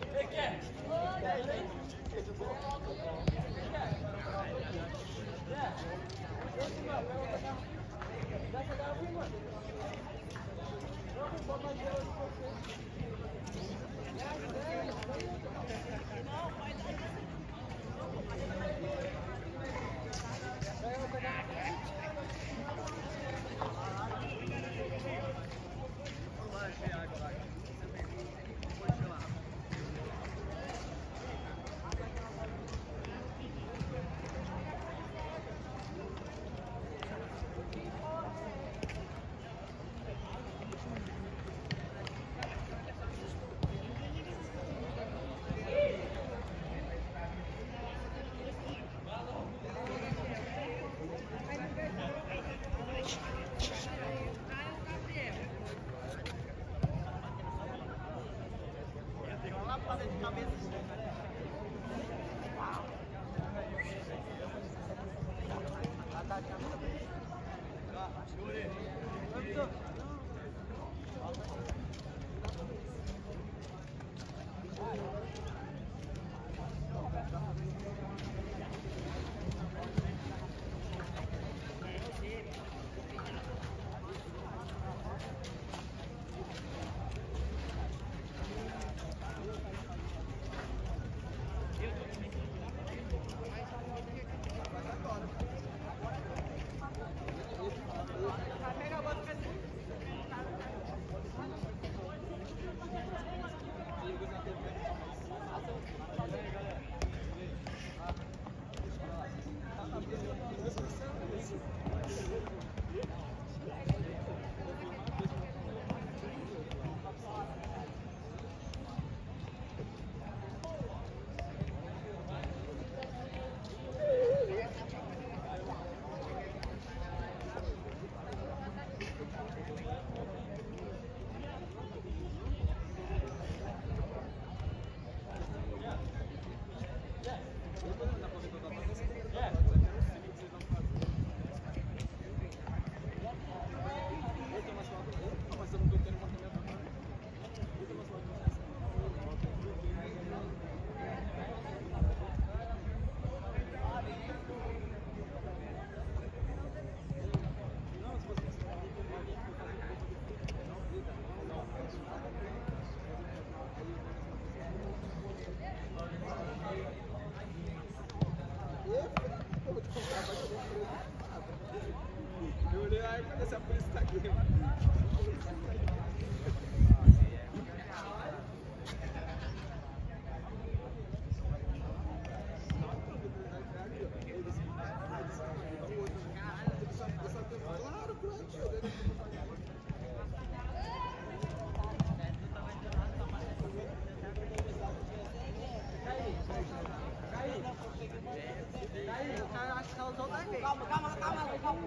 Eu olhei aí pra essa polícia tá aqui. Calma, calma, calma, calma.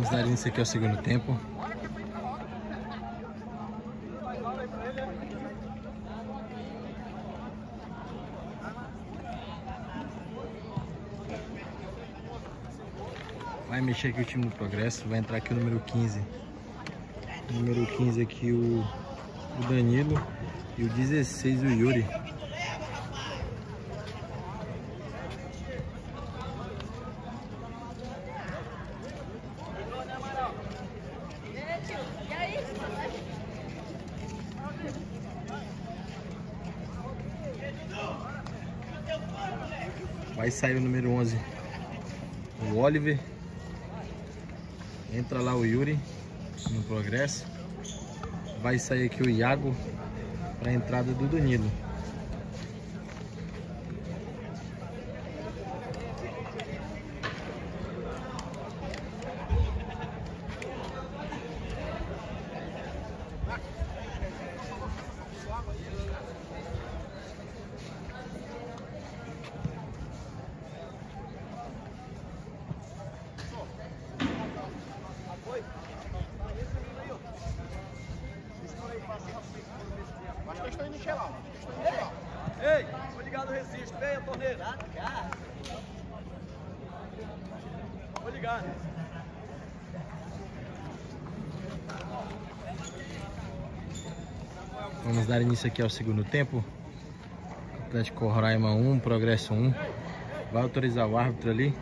Vamos dar início aqui ao segundo tempo. Vai mexer aqui o time do Progresso, vai entrar aqui o número quinze. Número quinze aqui o, o Danilo e o dezesseis o Yuri. Vai sair o número onze, o Oliver. Entra lá o Yuri no Progresso. Vai sair aqui o Iago para a entrada do Danilo. Ei, vou ligar no registro, venha, torneiro. Vou ligar. Vamos dar início aqui ao segundo tempo. Atlético Roraima um, Progresso um. Vai autorizar o árbitro ali.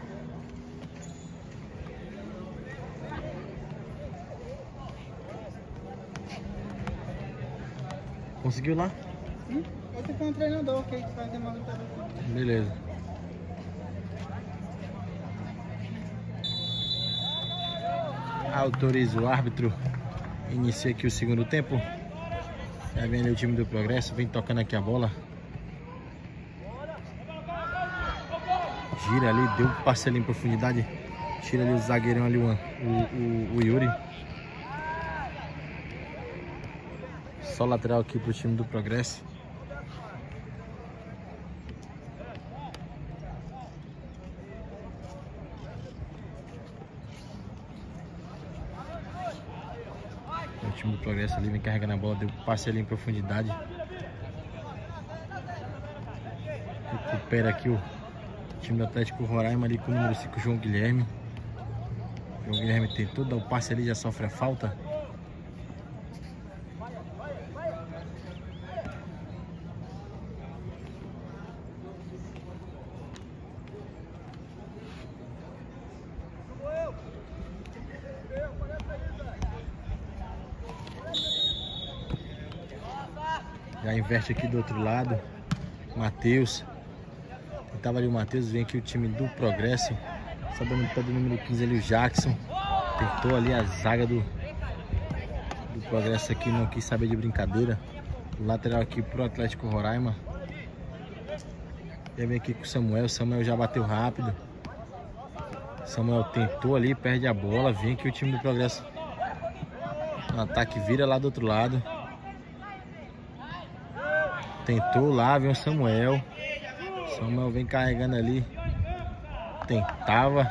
Conseguiu lá? Sim, eu tenho um treinador que vai demorar muito tempo. Beleza. Autoriza o árbitro. Inicia aqui o segundo tempo. Já vem ali o time do Progresso, vem tocando aqui a bola. Gira ali, deu um passe ali em profundidade. Tira ali o zagueirão ali, o, o, o Yuri. Só lateral aqui pro time do Progresso. O time do Progresso ali vem carregando a bola, deu passe ali em profundidade. Recupera aqui o time do Atlético Roraima ali com o número cinco, João Guilherme. João Guilherme tentou dar o passe ali, já sofre a falta. Já inverte aqui do outro lado. Matheus. Tava ali o Matheus, vem aqui o time do Progresso. Só dando pé do número quinze ali o Jackson. Tentou ali a zaga do, do Progresso aqui, não quis saber de brincadeira. O lateral aqui pro Atlético Roraima. Já vem aqui com o Samuel. O Samuel já bateu rápido. Samuel tentou ali, perde a bola. Vem aqui o time do Progresso. No ataque, vira lá do outro lado. Tentou lá, vem o Samuel. Samuel vem carregando ali. Tentava.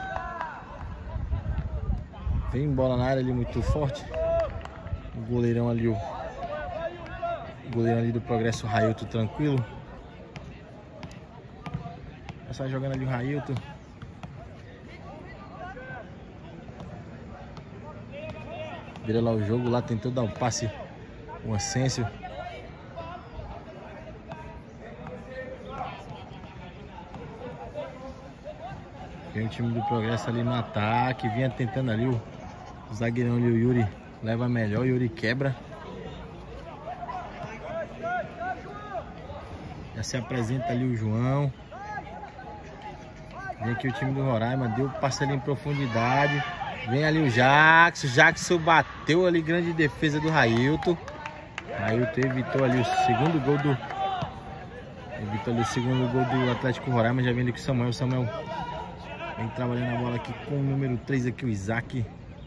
Vem bola na área ali muito forte. O goleirão ali, o, o goleirão ali do Progresso, o Railton, tranquilo. Só jogando ali o Railton. Vira lá o jogo, lá tentou dar um passe. O Ascencio. Vem o time do Progresso ali no ataque, vinha tentando ali o, o zagueirão ali, o Yuri leva melhor, o Yuri quebra. Já se apresenta ali o João. Vem aqui o time do Roraima, deu passe ali em profundidade. Vem ali o Jackson, Jackson bateu ali, grande defesa do Railton. Railton evitou ali o segundo gol do... Evitou ali o segundo gol do Atlético Roraima, já vem ali com o Samuel, Samuel... Vem trabalhando a bola aqui com o número três aqui, o Isaac.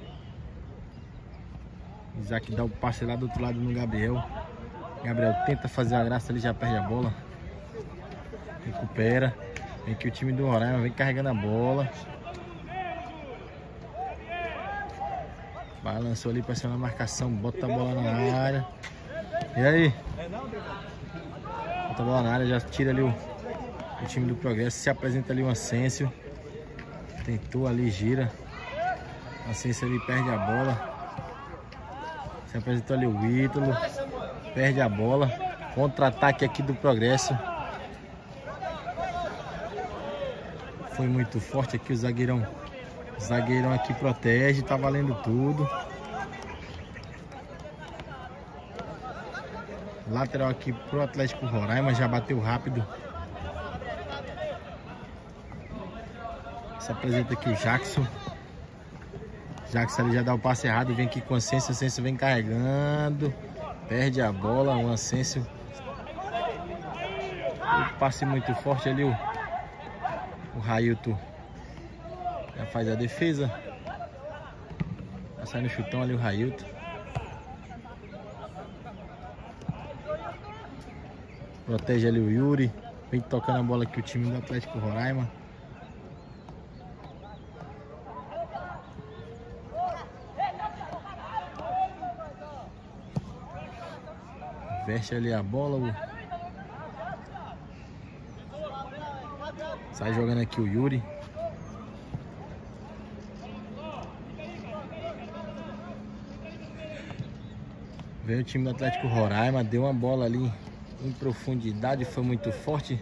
Isaac dá o passe lá do outro lado no Gabriel. Gabriel tenta fazer a graça, ele já perde a bola. Recupera. Vem aqui o time do Roraima, vem carregando a bola. Balançou ali pra cima da marcação. Bota a bola na área. E aí? Bota a bola na área, já tira ali o, o time do Progresso. Se apresenta ali o Ascencio. Tentou ali, gira. O Ascencio ali perde a bola. Se apresentou ali o Ítalo. Perde a bola. Contra-ataque aqui do Progresso. Foi muito forte aqui o zagueirão. O zagueirão aqui protege. Tá valendo tudo. Lateral aqui pro Atlético Roraima. Já bateu rápido. Se apresenta aqui o Jackson. Jackson ali já dá o passe errado. Vem aqui com o Ascencio. O Ascencio vem carregando. Perde a bola. O Ascencio. O passe muito forte ali. O, o Railton já faz a defesa. Já sai no chutão ali o Railton. Protege ali o Yuri. Vem tocando a bola aqui o time do Atlético Roraima. Veste ali a bola. Sai jogando aqui o Yuri. Veio o time do Atlético Roraima. Deu uma bola ali em profundidade. Foi muito forte.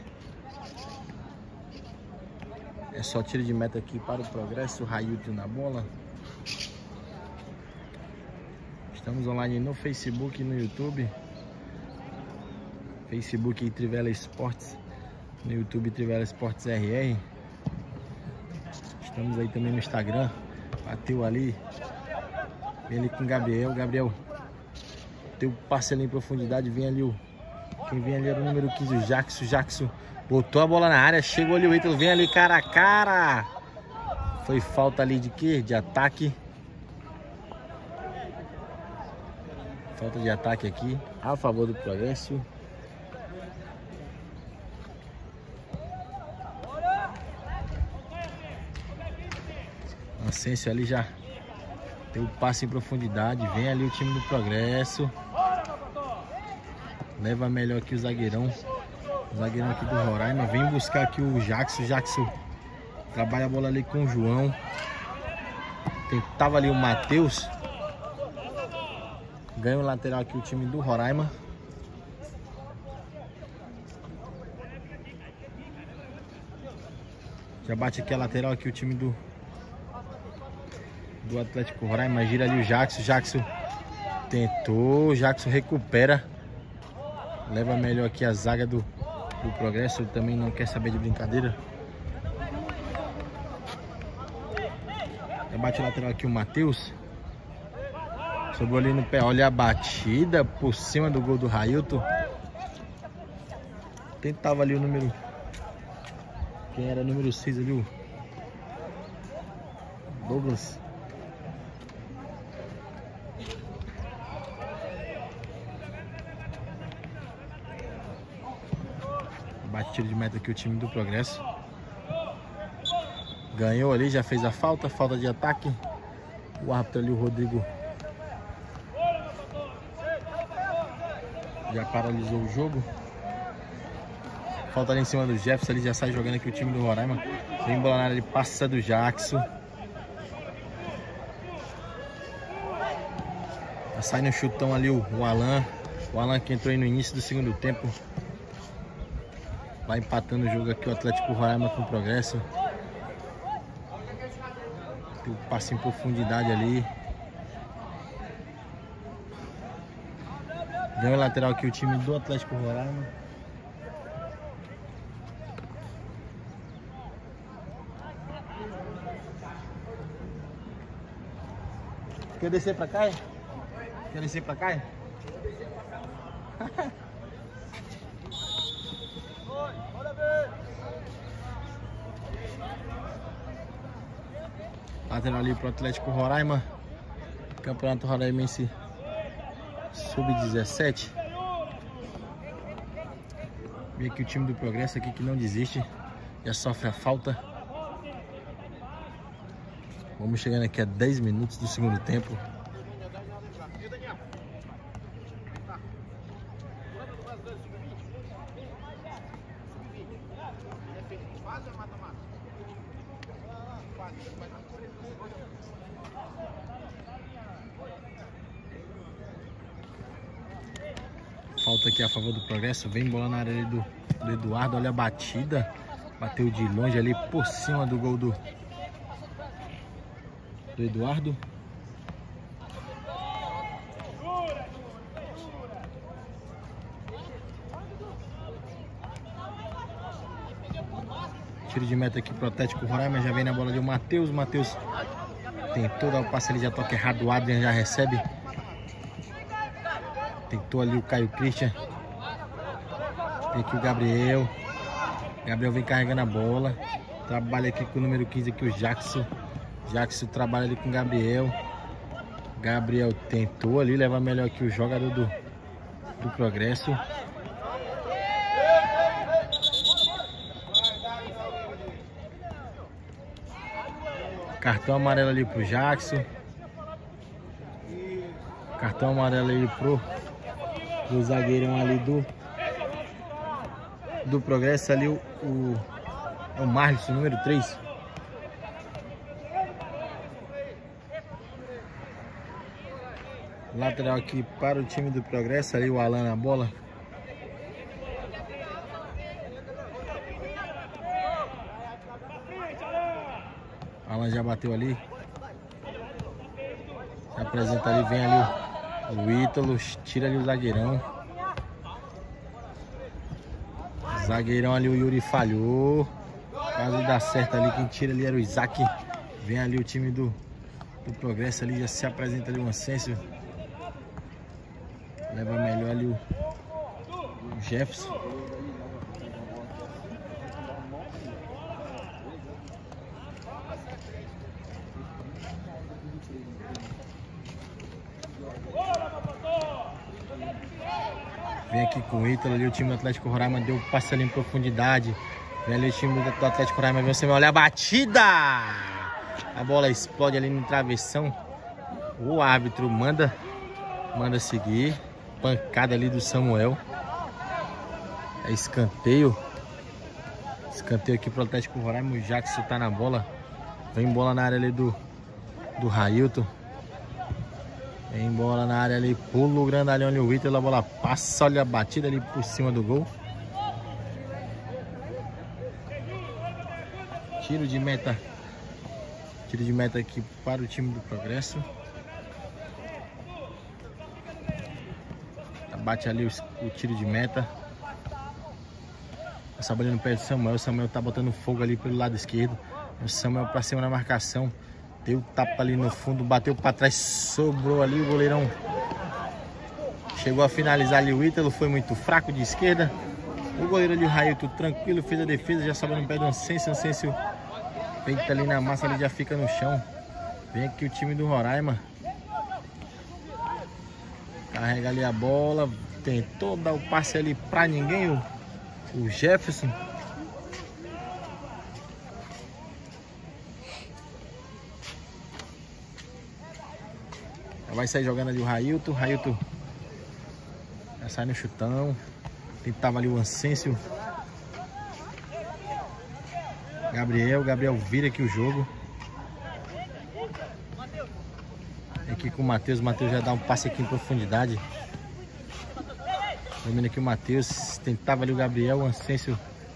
É só tiro de meta aqui para o Progresso. O Railton na bola. Estamos online no Facebook e no YouTube. Facebook Trivela Esportes, no YouTube Trivela Esportes R R. Estamos aí também no Instagram. Bateu ali. Ele com o Gabriel. Gabriel, teu passe ali em profundidade. Vem ali o. Quem vem ali era o número quinze, o Jackson. Jackson botou a bola na área. Chegou ali o Ítalo. Vem ali cara a cara. Foi falta ali de quê? De ataque. Falta de ataque aqui a favor do Progresso. Ascencio ali já tem o passe em profundidade. Vem ali o time do Progresso. Leva melhor aqui o zagueirão. O zagueirão aqui do Roraima. Vem buscar aqui o Jackson. Jackson trabalha a bola ali com o João. Tentava ali o Matheus. Ganha o lateral aqui o time do Roraima. Já bate aqui a lateral aqui o time do do Atlético Roraima. Gira ali o Jackson. Jackson tentou. Jackson recupera. Leva melhor aqui a zaga do, do Progresso. Ele também não quer saber de brincadeira. Já bate o lateral aqui o Matheus. Sobrou ali no pé. Olha a batida por cima do gol do Railton. Tentava ali o número. Quem era o número seis ali? O Douglas. Bate tiro de meta aqui o time do Progresso. Ganhou ali, já fez a falta. Falta de ataque. O árbitro ali, o Rodrigo, já paralisou o jogo. Falta ali em cima do Jefferson. Ele já sai jogando aqui o time do Roraima. Vem bola na área, ele passa do Jackson. Sai no chutão ali o, o Alan. O Alan que entrou aí no início do segundo tempo. Vai empatando o jogo aqui o Atlético Roraima com o Progresso. Tem o passe em profundidade ali. Ganhou o lateral aqui o time do Atlético Roraima. Quer descer pra cá? Quer descer pra cá? Lateral ali pro Atlético Roraima. Campeonato Roraimense sub dezessete. Vem aqui o time do Progresso aqui que não desiste. Já sofre a falta. Vamos chegando aqui a dez minutos do segundo tempo. Falta aqui a favor do Progresso. Vem bola na área ali do, do Eduardo. Olha a batida. Bateu de longe ali por cima do gol do, do Eduardo. Tiro de meta aqui pro Atlético Roraima. Já vem na bola ali o Matheus. O Matheus tentou dar o passe ali, já toca errado. O Adrian já recebe. Tentou ali o Caio Christian. Tem aqui o Gabriel. Gabriel vem carregando a bola. Trabalha aqui com o número quinze aqui, o Jackson. Jackson trabalha ali com o Gabriel. Gabriel tentou ali levar melhor aqui o jogador do, do Progresso. Cartão amarelo ali pro Jackson. Cartão amarelo ali pro, pro zagueirão ali do do Progresso ali, o, o, o Marlos, número três. Lateral aqui para o time do Progresso, ali o Alan na bola. Alan já bateu ali. Se apresenta ali, vem ali o, o Ítalo, tira ali o zagueirão. Zagueirão ali, o Yuri falhou. Quase dá certo ali, quem tira ali era o Isaac. Vem ali o time do, do Progresso ali, já se apresenta ali o Ansêncio. Leva melhor ali o, o Jefferson. Vem aqui com o Ítalo ali, o time do Atlético Roraima deu um passe ali em profundidade. Vem ali o time do Atlético Roraima, vem você olha a batida! A bola explode ali no travessão. O árbitro manda, manda seguir. Pancada ali do Samuel. É escanteio. Escanteio aqui pro Atlético Roraima. O Jackson tá na bola. Vem bola na área ali do, do Railton. Vem bola na área ali, pulo o grandalhão ali, o Ítalo, a bola passa, olha a batida ali por cima do gol. Tiro de meta. Tiro de meta aqui para o time do Progresso. Bate ali o, o tiro de meta. Essa bola no pé do Samuel. O Samuel tá botando fogo ali pelo lado esquerdo. O Samuel pra cima na marcação. Deu tapa ali no fundo, bateu para trás, sobrou ali o goleirão. Chegou a finalizar ali o Ítalo, foi muito fraco de esquerda. O goleiro ali, o Railton, tranquilo, fez a defesa, já sobe no pé do Ansêncio. Ansêncio feita ali na massa, ele já fica no chão. Vem aqui o time do Roraima. Carrega ali a bola, tentou dar o passe ali para ninguém, o, o Jefferson. Vai sair jogando ali o Railton. Railton vai sair no chutão. Tentava ali o Ansêncio. Gabriel. Gabriel vira aqui o jogo. Aqui com o Matheus. O Matheus já dá um passe aqui em profundidade. Vendo aqui o Matheus. Tentava ali o Gabriel. O Ansêncio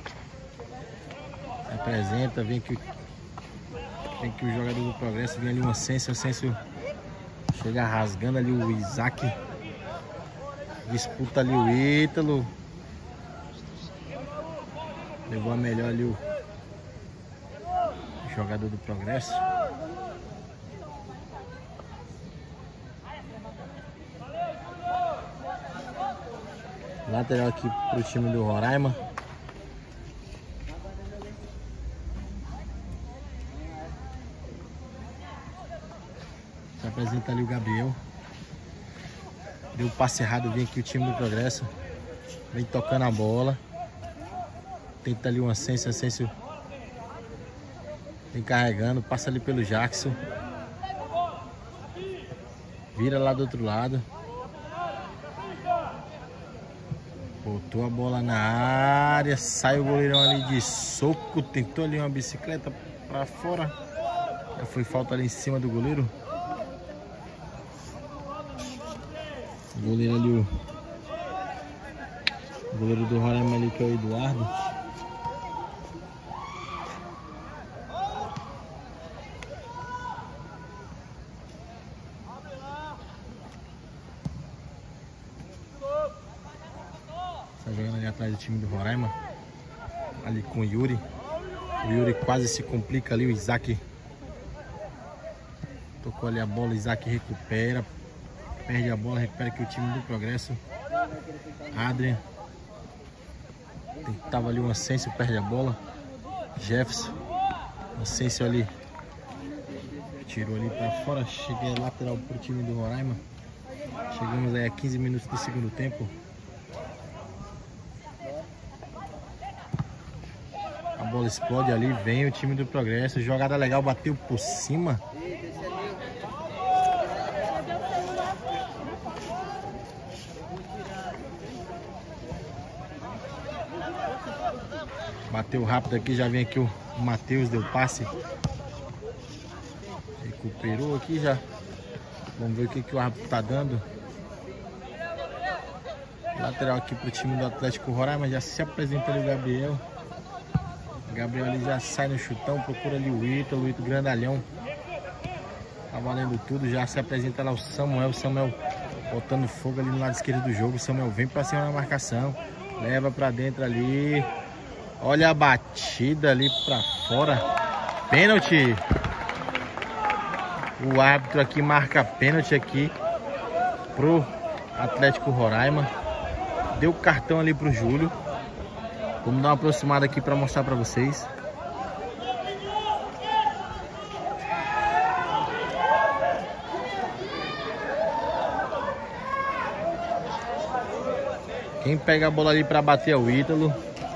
apresenta. Vem aqui, vem aqui o jogador do Progresso. Vem ali o Ansêncio. O Ansêncio chega rasgando ali o Isaac. Disputa ali o Ítalo. Levou a melhor ali o jogador do Progresso. Lateral aqui pro time do Roraima. Se apresenta ali o Gabriel. Deu o passe errado, vem aqui o time do Progresso. Vem tocando a bola. Tenta ali o Ansêncio. Ansêncio vem carregando, passa ali pelo Jackson. Vira lá do outro lado. Botou a bola na área, sai o goleirão ali de soco, tentou ali uma bicicleta pra fora. Já foi falta ali em cima do goleiro. O goleiro ali, o, o goleiro do Roraima ali, que é o Eduardo. Tá jogando ali atrás do time do Roraima, ali com o Yuri. O Yuri quase se complica ali, o Isaac tocou ali a bola, o Isaac recupera, perde a bola, recupera aqui o time do Progresso. Adrian tentava ali o Ascencio, perde a bola. Jefferson, Ascencio ali tirou ali para fora, cheguei a lateral pro time do Roraima. Chegamos aí a quinze minutos do segundo tempo. A bola explode ali, vem o time do Progresso, jogada legal, bateu por cima. Bateu rápido aqui, já vem aqui o Matheus, deu passe. Recuperou aqui já. Vamos ver o que, que o árbitro tá dando. Lateral aqui pro time do Atlético Roraima, já se apresenta ali o Gabriel. Gabriel ali já sai no chutão, procura ali o Ítalo, o Ítalo grandalhão. Tá valendo tudo, já se apresenta lá o Samuel. O Samuel botando fogo ali no lado esquerdo do jogo. O Samuel vem pra cima na marcação, leva pra dentro ali. Olha a batida ali pra fora. Pênalti. O árbitro aqui marca pênalti aqui pro Atlético Roraima. Deu cartão ali pro Júlio. Vamos dar uma aproximada aqui para mostrar para vocês. Quem pega a bola ali para bater é o Ítalo.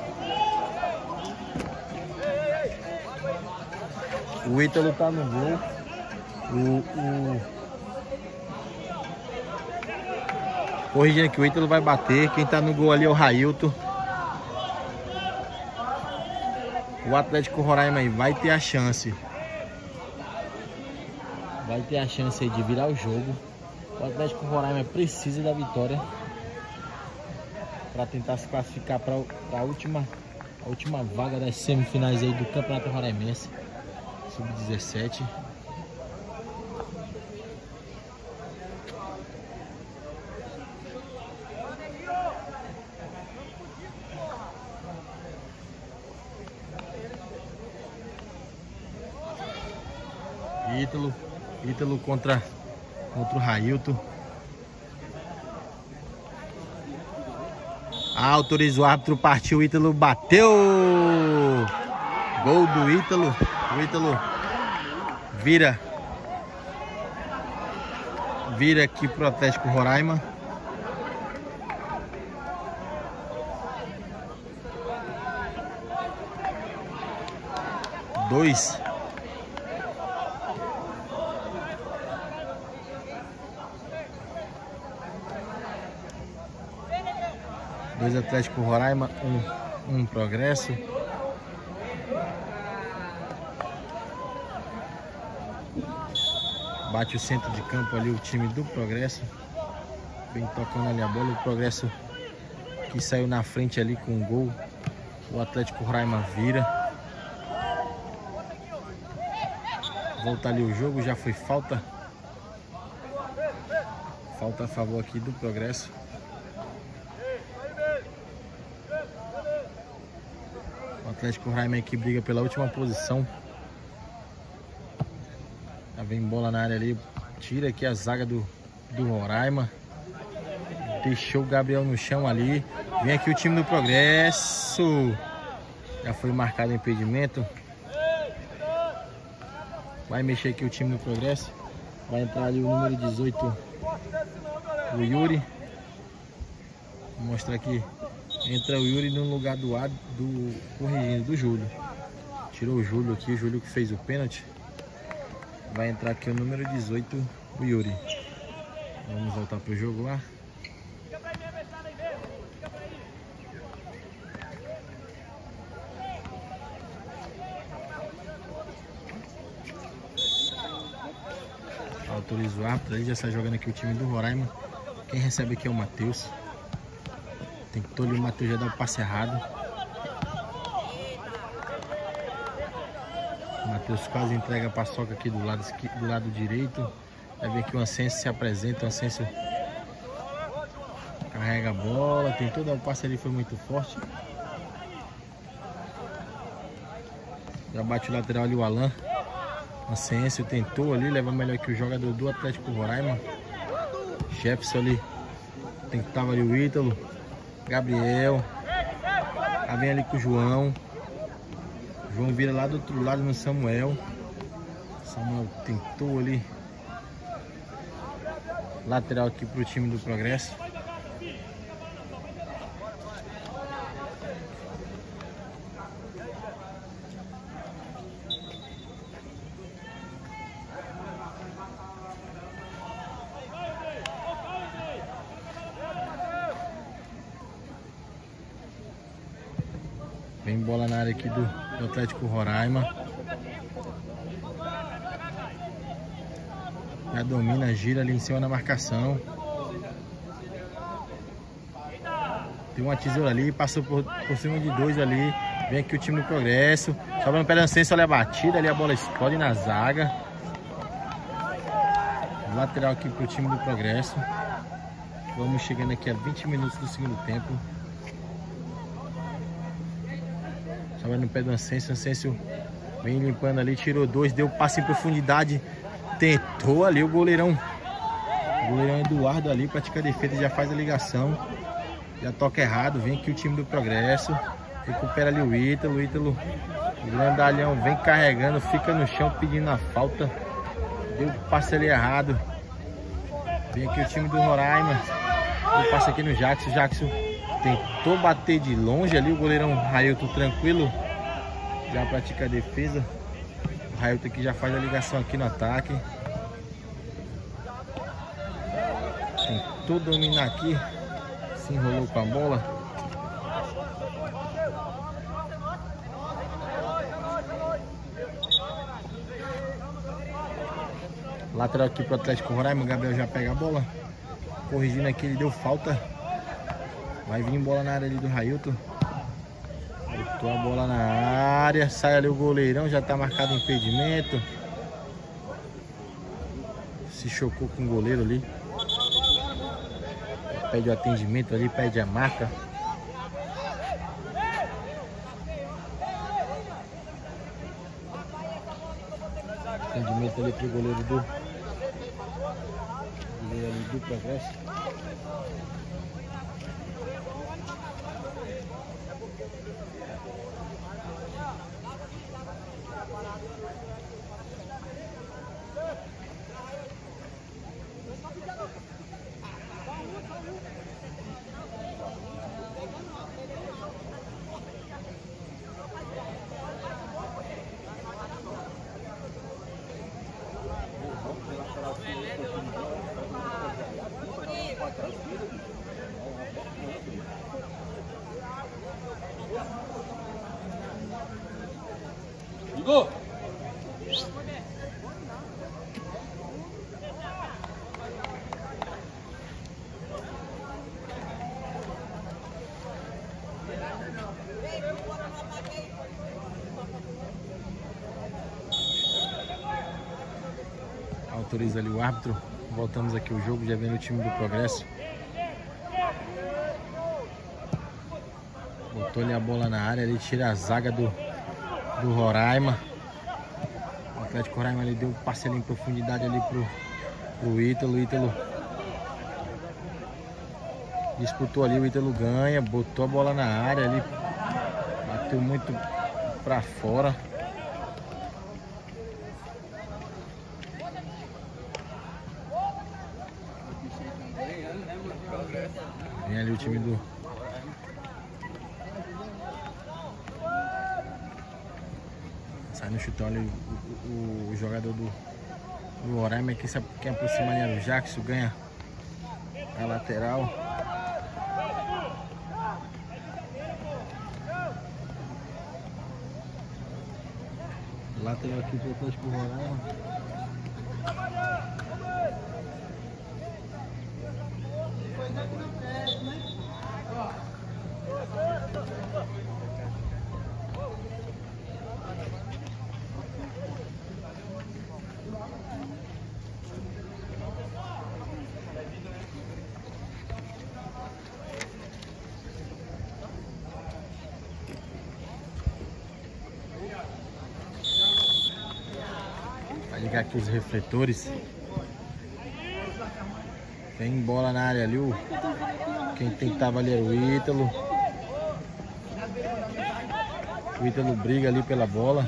O Ítalo tá no gol. O, o... Corrigindo aqui, o Ítalo vai bater. Quem tá no gol ali é o Railton. O Atlético Roraima aí vai ter a chance. Vai ter a chance aí de virar o jogo. O Atlético Roraima precisa da vitória para tentar se classificar para a última, a última vaga das semifinais aí do Campeonato Roraimense sub dezessete. Ítalo, Ítalo contra, contra o Railton. Autoriza o árbitro, partiu, o Ítalo bateu. Gol do Ítalo. O Ítalo vira. Vira aqui pro Atlético Roraima. Dois. Dois Atlético Roraima, um, um Progresso. Bate o centro de campo ali o time do Progresso. Vem tocando ali a bola. O Progresso que saiu na frente ali com o gol. O Atlético Roraima vira. Volta ali o jogo, já foi falta. Falta a favor aqui do Progresso. O Atlético Roraima que briga pela última posição. Já vem bola na área ali. Tira aqui a zaga do, do Roraima. Deixou o Gabriel no chão ali. Vem aqui o time do Progresso. Já foi marcado o impedimento. Vai mexer aqui o time do Progresso. Vai entrar ali o número dezoito, o Yuri. Vou mostrar aqui. Entra o Yuri no lugar do, do corrigindo do Júlio. Tirou o Júlio aqui, o Júlio que fez o pênalti. Vai entrar aqui o número dezoito, o Yuri. Vamos voltar pro jogo lá. Autoriza o árbitro, aí já está jogando aqui o time do Roraima. Quem recebe aqui é o Matheus. Tentou ali, o Matheus já dá o passe errado. O Matheus quase entrega a paçoca aqui do lado, do lado direito. Vai ver que o Ansêncio se apresenta, o Ansêncio carrega a bola, tentou dar o passe ali, foi muito forte. Já bate o lateral ali o Alan. Ansêncio tentou ali, leva melhor que o jogador do Atlético Roraima. Jefferson ali, tentava ali o Ítalo. Gabriel. Aí vem ali com o João. João vira lá do outro lado no Samuel. Samuel tentou ali. Lateral aqui pro time do Progresso. Vem bola na área aqui do, do Atlético Roraima. Já domina, gira ali em cima da marcação. Tem uma tesoura ali, passou por, por cima de dois ali. Vem aqui o time do Progresso. Sobra no pé da Ansêncio, olha a batida ali, a bola explode na zaga. Lateral aqui pro time do Progresso. Vamos chegando aqui a vinte minutos do segundo tempo. Sobra no pé do Ansêncio, Ansêncio vem limpando ali, tirou dois, deu passe em profundidade. Tentou ali o goleirão. O goleirão Eduardo ali, pratica a defesa, já faz a ligação. Já toca errado, vem aqui o time do Progresso. Recupera ali o Ítalo, o Ítalo, o grandalhão vem carregando, fica no chão pedindo a falta. Deu passe ali errado. Vem aqui o time do Roraima. Deu passe aqui no Jackson, Jackson tentou bater de longe ali, o goleirão Railton tranquilo. Já pratica a defesa. O Railton aqui já faz a ligação aqui no ataque. Tentou dominar aqui. Se enrolou com a bola. Lateral aqui pro Atlético Roraima. O Gabriel já pega a bola. Corrigindo aqui, ele deu falta. Vai vir bola na área ali do Railton. Botou a bola na área. Sai ali o goleirão. Já tá marcado impedimento. Se chocou com o goleiro ali. Pede o atendimento ali. Pede a marca. Atendimento ali pro goleiro do goleiro ali do Progresso. Ligou! Autoriza ali o árbitro. Voltamos aqui o jogo, já vendo o time do Progresso. Botou ali a bola na área, ele tira a zaga do, do Roraima. O Atlético Roraima ali deu um passe ali em profundidade ali pro, pro Ítalo. O Ítalo disputou ali, o Ítalo ganha, botou a bola na área ali, bateu muito pra fora. Vem ali o time do sai no chutão ali o, o, o jogador do, do Roraima. Quem, sabe, quem aproxima ali é o Jackson, ganha a lateral. Lateral aqui pro Atlético Roraima. checar aqui os refletores. Tem bola na área ali. O... Quem tentava ali era o Ítalo. O Ítalo briga ali pela bola.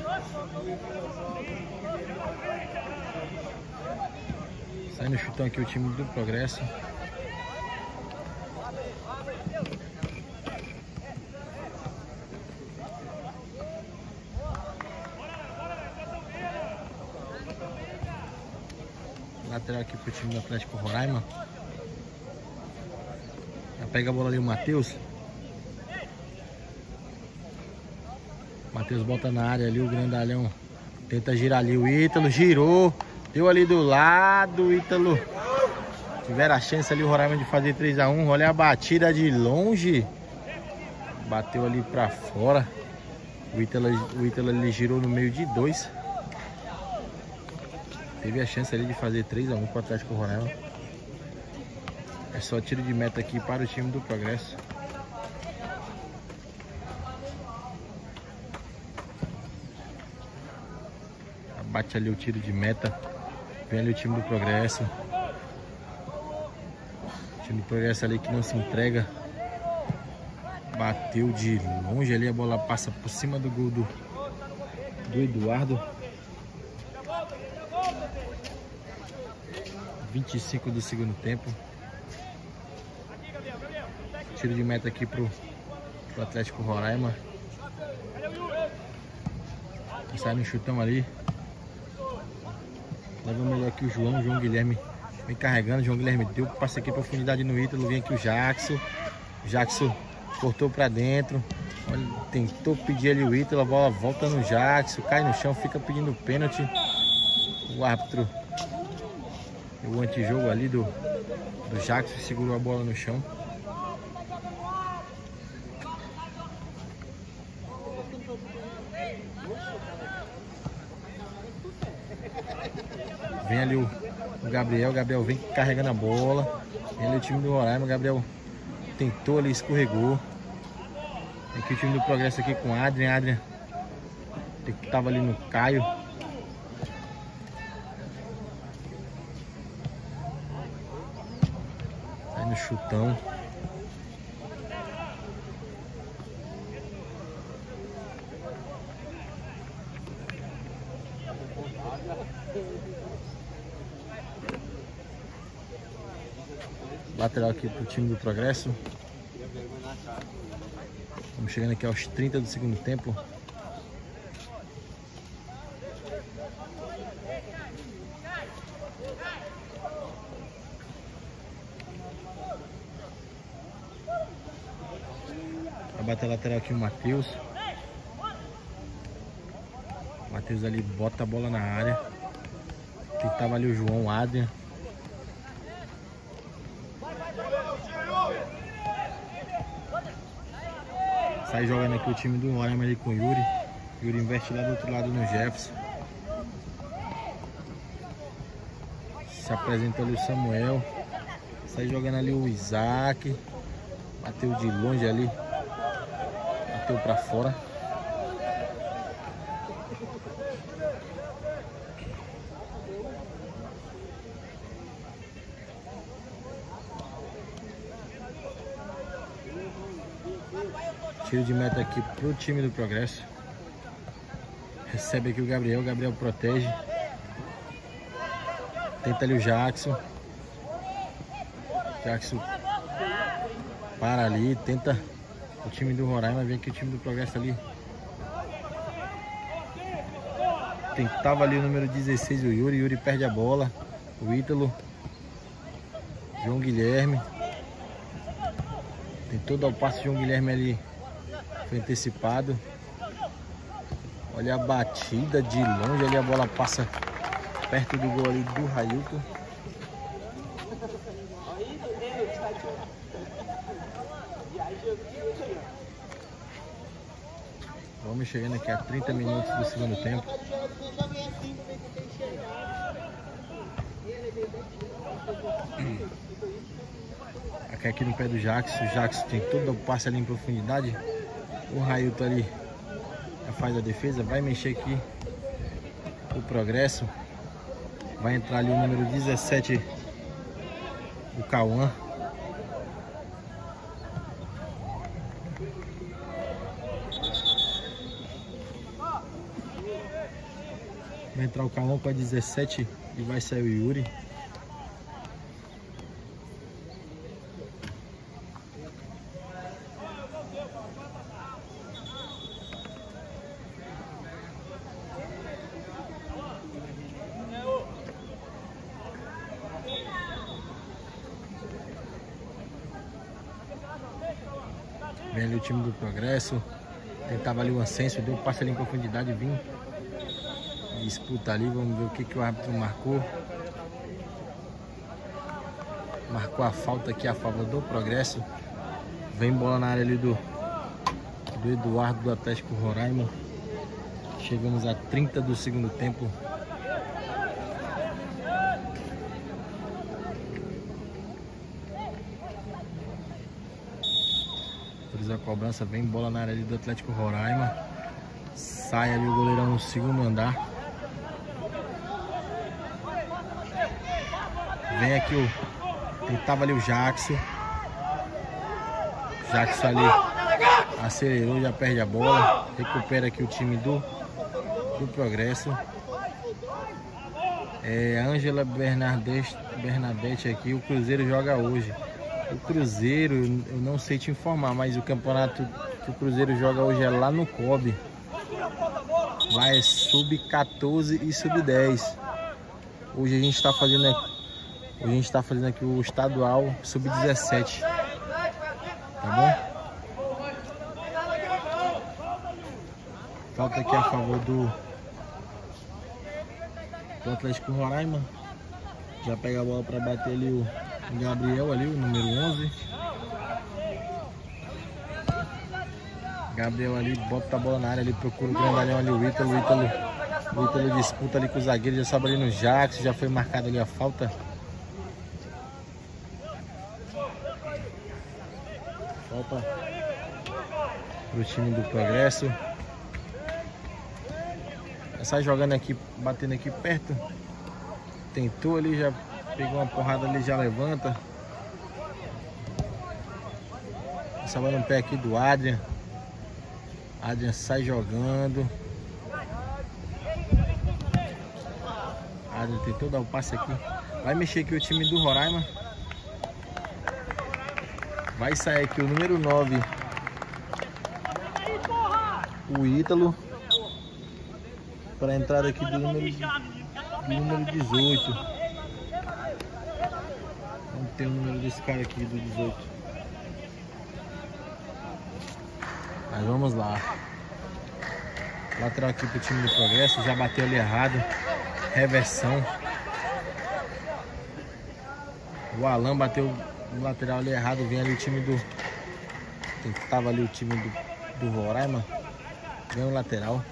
Sai no chutão aqui o time do Progresso. Lateral aqui pro time do Atlético Roraima. Já pega a bola ali o Matheus. Matheus bota na área ali, o grandalhão tenta girar ali, o Ítalo girou, deu ali do lado, o Ítalo. Tiveram a chance ali o Roraima de fazer três a um, olha a batida de longe. Bateu ali pra fora. O Ítalo, o Ítalo ele girou no meio de dois. Teve a chance ali de fazer três a um para o Atlético Roraima. É só tiro de meta aqui para o time do Progresso. Bate ali o tiro de meta. Vem ali o time do Progresso. O time do Progresso ali que não se entrega. Bateu de longe ali, a bola passa por cima do gol do, do Eduardo. vinte e cinco do segundo tempo. Tiro de meta aqui pro, pro Atlético Roraima. Sai no chutão ali. Leva melhor aqui o João, o João Guilherme vem carregando. João Guilherme deu passe aqui para profundidade no Ítalo. Vem aqui o Jackson. O Jackson cortou para dentro. Olha, tentou pedir ali o Ítalo. A bola volta no Jackson. Cai no chão, fica pedindo pênalti. O árbitro, o antijogo ali do, do Jackson, segurou a bola no chão. Vem ali o, o Gabriel, o Gabriel vem carregando a bola. Vem ali o time do Roraima, o Gabriel tentou ali, escorregou. Tem aqui o time do Progresso aqui com o Adrian, Adrian que tava ali no Caio. Sai no chutão. Lateral aqui pro time do Progresso. Estamos chegando aqui aos trinta do segundo tempo. Vai bater lateral aqui o Matheus. O Matheus ali bota a bola na área. Que tava ali o João, o Adrian. Sai jogando aqui o time do Roraima ali com o Yuri. Yuri investe lá do outro lado no Jefferson. Se apresenta ali o Samuel. Sai jogando ali o Isaac. Bateu de longe ali. Bateu pra fora. Tiro de meta aqui pro time do Progresso. Recebe aqui o Gabriel. O Gabriel protege. Tenta ali o Jackson. Jackson para ali. Tenta o time do Roraima. Vem aqui o time do Progresso ali. Tentava ali o número dezesseis, o Yuri. Yuri perde a bola. O Ítalo. João Guilherme. Tentou dar o passe. João Guilherme ali. Foi antecipado. Olha a batida de longe ali, a bola passa perto do gol ali do Railton. Vamos chegando aqui a trinta minutos do segundo tempo. Aqui, aqui no pé do Jackson. O Jackson tem todo o passe ali em profundidade. O Railton ali já faz a defesa, vai mexer aqui o Progresso. Vai entrar ali o número dezessete, o Cauã. Vai entrar o Cauã com a dezessete e vai sair o Yuri. Vem ali o time do Progresso. Tentava ali o Ansêncio, deu um passe ali em profundidade, vim. Disputa ali, vamos ver o que, que o árbitro marcou. Marcou a falta aqui a favor do Progresso. Vem bola na área ali do, do Eduardo do Atlético Roraima. Chegamos a trinta do segundo tempo. A cobrança, vem bola na área ali do Atlético Roraima. Sai ali o goleirão no segundo andar. Vem aqui o... Tentava ali o Jackson. Jackson ali acelerou, já perde a bola. Recupera aqui o time do, do Progresso. É Ângela Bernadette, Bernadette aqui. O Cruzeiro joga hoje. O Cruzeiro, eu não sei te informar, mas o campeonato que o Cruzeiro joga hoje é lá no Cobe. Vai sub quatorze e sub dez. Hoje a gente está fazendo aqui, hoje a gente está fazendo aqui o estadual sub dezessete. Tá bom? Falta aqui a favor do, do Atlético Roraima. Já pega a bola para bater ali o Gabriel ali, o número onze. Gabriel ali, bota a bola na área ali, procura o grandalhão ali, o Ítalo, o Ítalo, o Ítalo disputa ali com o zagueiro, já sobe ali no Jackson, já foi marcada ali a falta. Falta pro time do Progresso. Sai jogando aqui, batendo aqui perto. Tentou ali, já pegou uma porrada ali, já levanta. Salvando um pé aqui do Adrian. Adrian sai jogando. Adrian tentou dar o passe aqui. Vai mexer aqui o time do Roraima. Vai sair aqui o número nove, o Ítalo. Para a entrada aqui do número, do número dezoito. Não tem o número desse cara aqui do dezoito. Mas vamos lá. Lateral aqui pro time do Progresso. Já bateu ali errado. Reversão. O Alan bateu no lateral ali errado. Vem ali o time do... Tava ali o time do, do Roraima. Vem o lateral.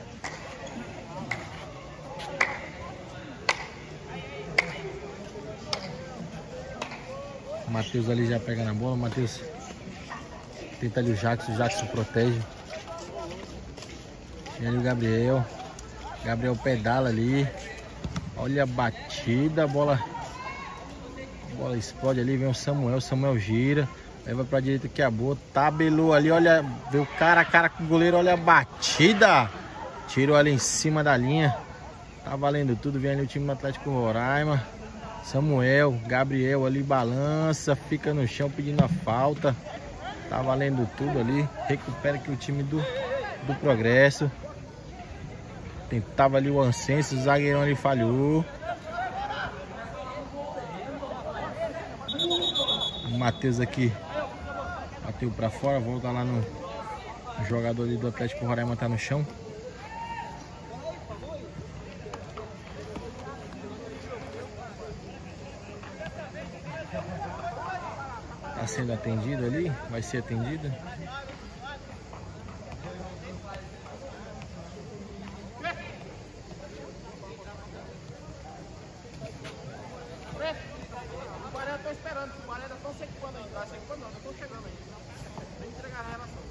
O Matheus ali já pega na bola. O Matheus tenta ali o Jackson. O Jackson protege. Vem ali o Gabriel. Gabriel pedala ali. Olha a batida. A bola, a bola explode ali. Vem o Samuel. O Samuel gira. Leva pra direita que é boa. Tabelou ali. Olha. Veio cara a cara com o goleiro. Olha a batida. Tirou ali em cima da linha. Tá valendo tudo. Vem ali o time do Atlético Roraima. Samuel, Gabriel ali balança, fica no chão pedindo a falta. Tá valendo tudo ali. Recupera aqui o time do, do Progresso. Tentava ali o Ansêncio, o zagueirão ali falhou. O Matheus aqui bateu pra fora, volta lá no, no jogador ali do Atlético Roraima, tá no chão. Tá sendo atendido ali, vai ser atendido. Eu tô esperando, o Guarani estão se equipando ainda, se equipando não, estão chegando ainda. Tem que entregar a relação.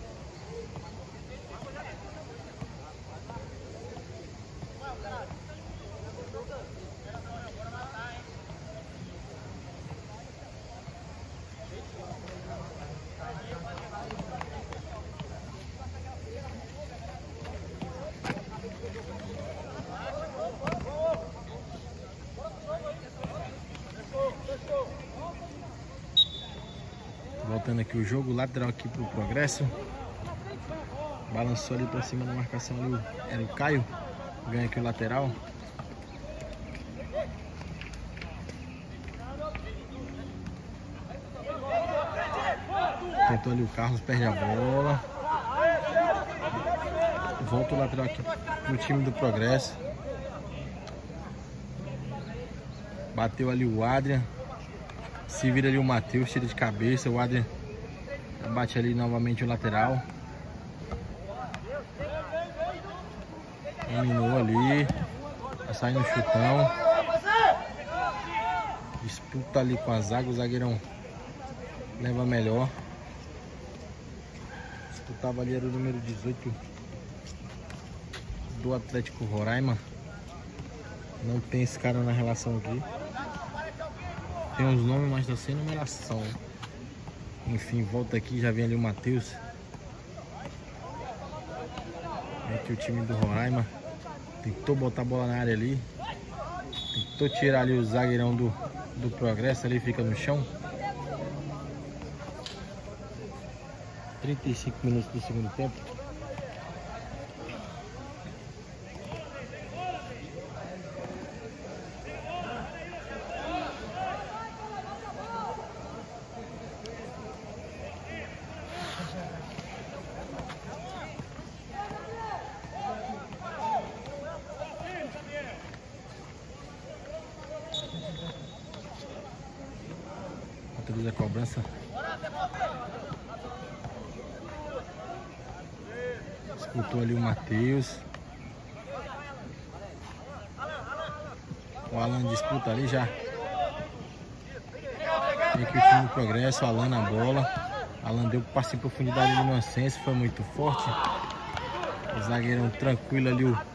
Retomando aqui o jogo, lateral aqui pro Progresso. Balançou ali pra cima da marcação ali, era o Caio. Ganha aqui o lateral. Tentou ali o Carlos, perde a bola. Volta o lateral aqui pro time do Progresso. Bateu ali o Adrian. Se vira ali o Matheus, tira de cabeça. O Adrian bate ali novamente o lateral. Dominou ali. Tá saindo o chutão. Disputa ali com a zaga. O zagueirão leva melhor. Disputava ali, era o número dezoito do Atlético Roraima. Não tem esse cara na relação aqui. Tem os nomes, mas tá sem numeração. Enfim, volta aqui, já vem ali o Matheus. Vem aqui o time do Roraima. Tentou botar a bola na área ali. Tentou tirar ali o zagueirão do, do Progresso, ali fica no chão. trinta e cinco minutos do segundo tempo. Autoriza a cobrança. Disputou ali o Matheus. O Alan disputa ali já. Tem aqui o time do Progresso. O Alan na bola. Alan deu passe em profundidade ali no Ancense. Foi muito forte. O zagueirão tranquilo ali. O,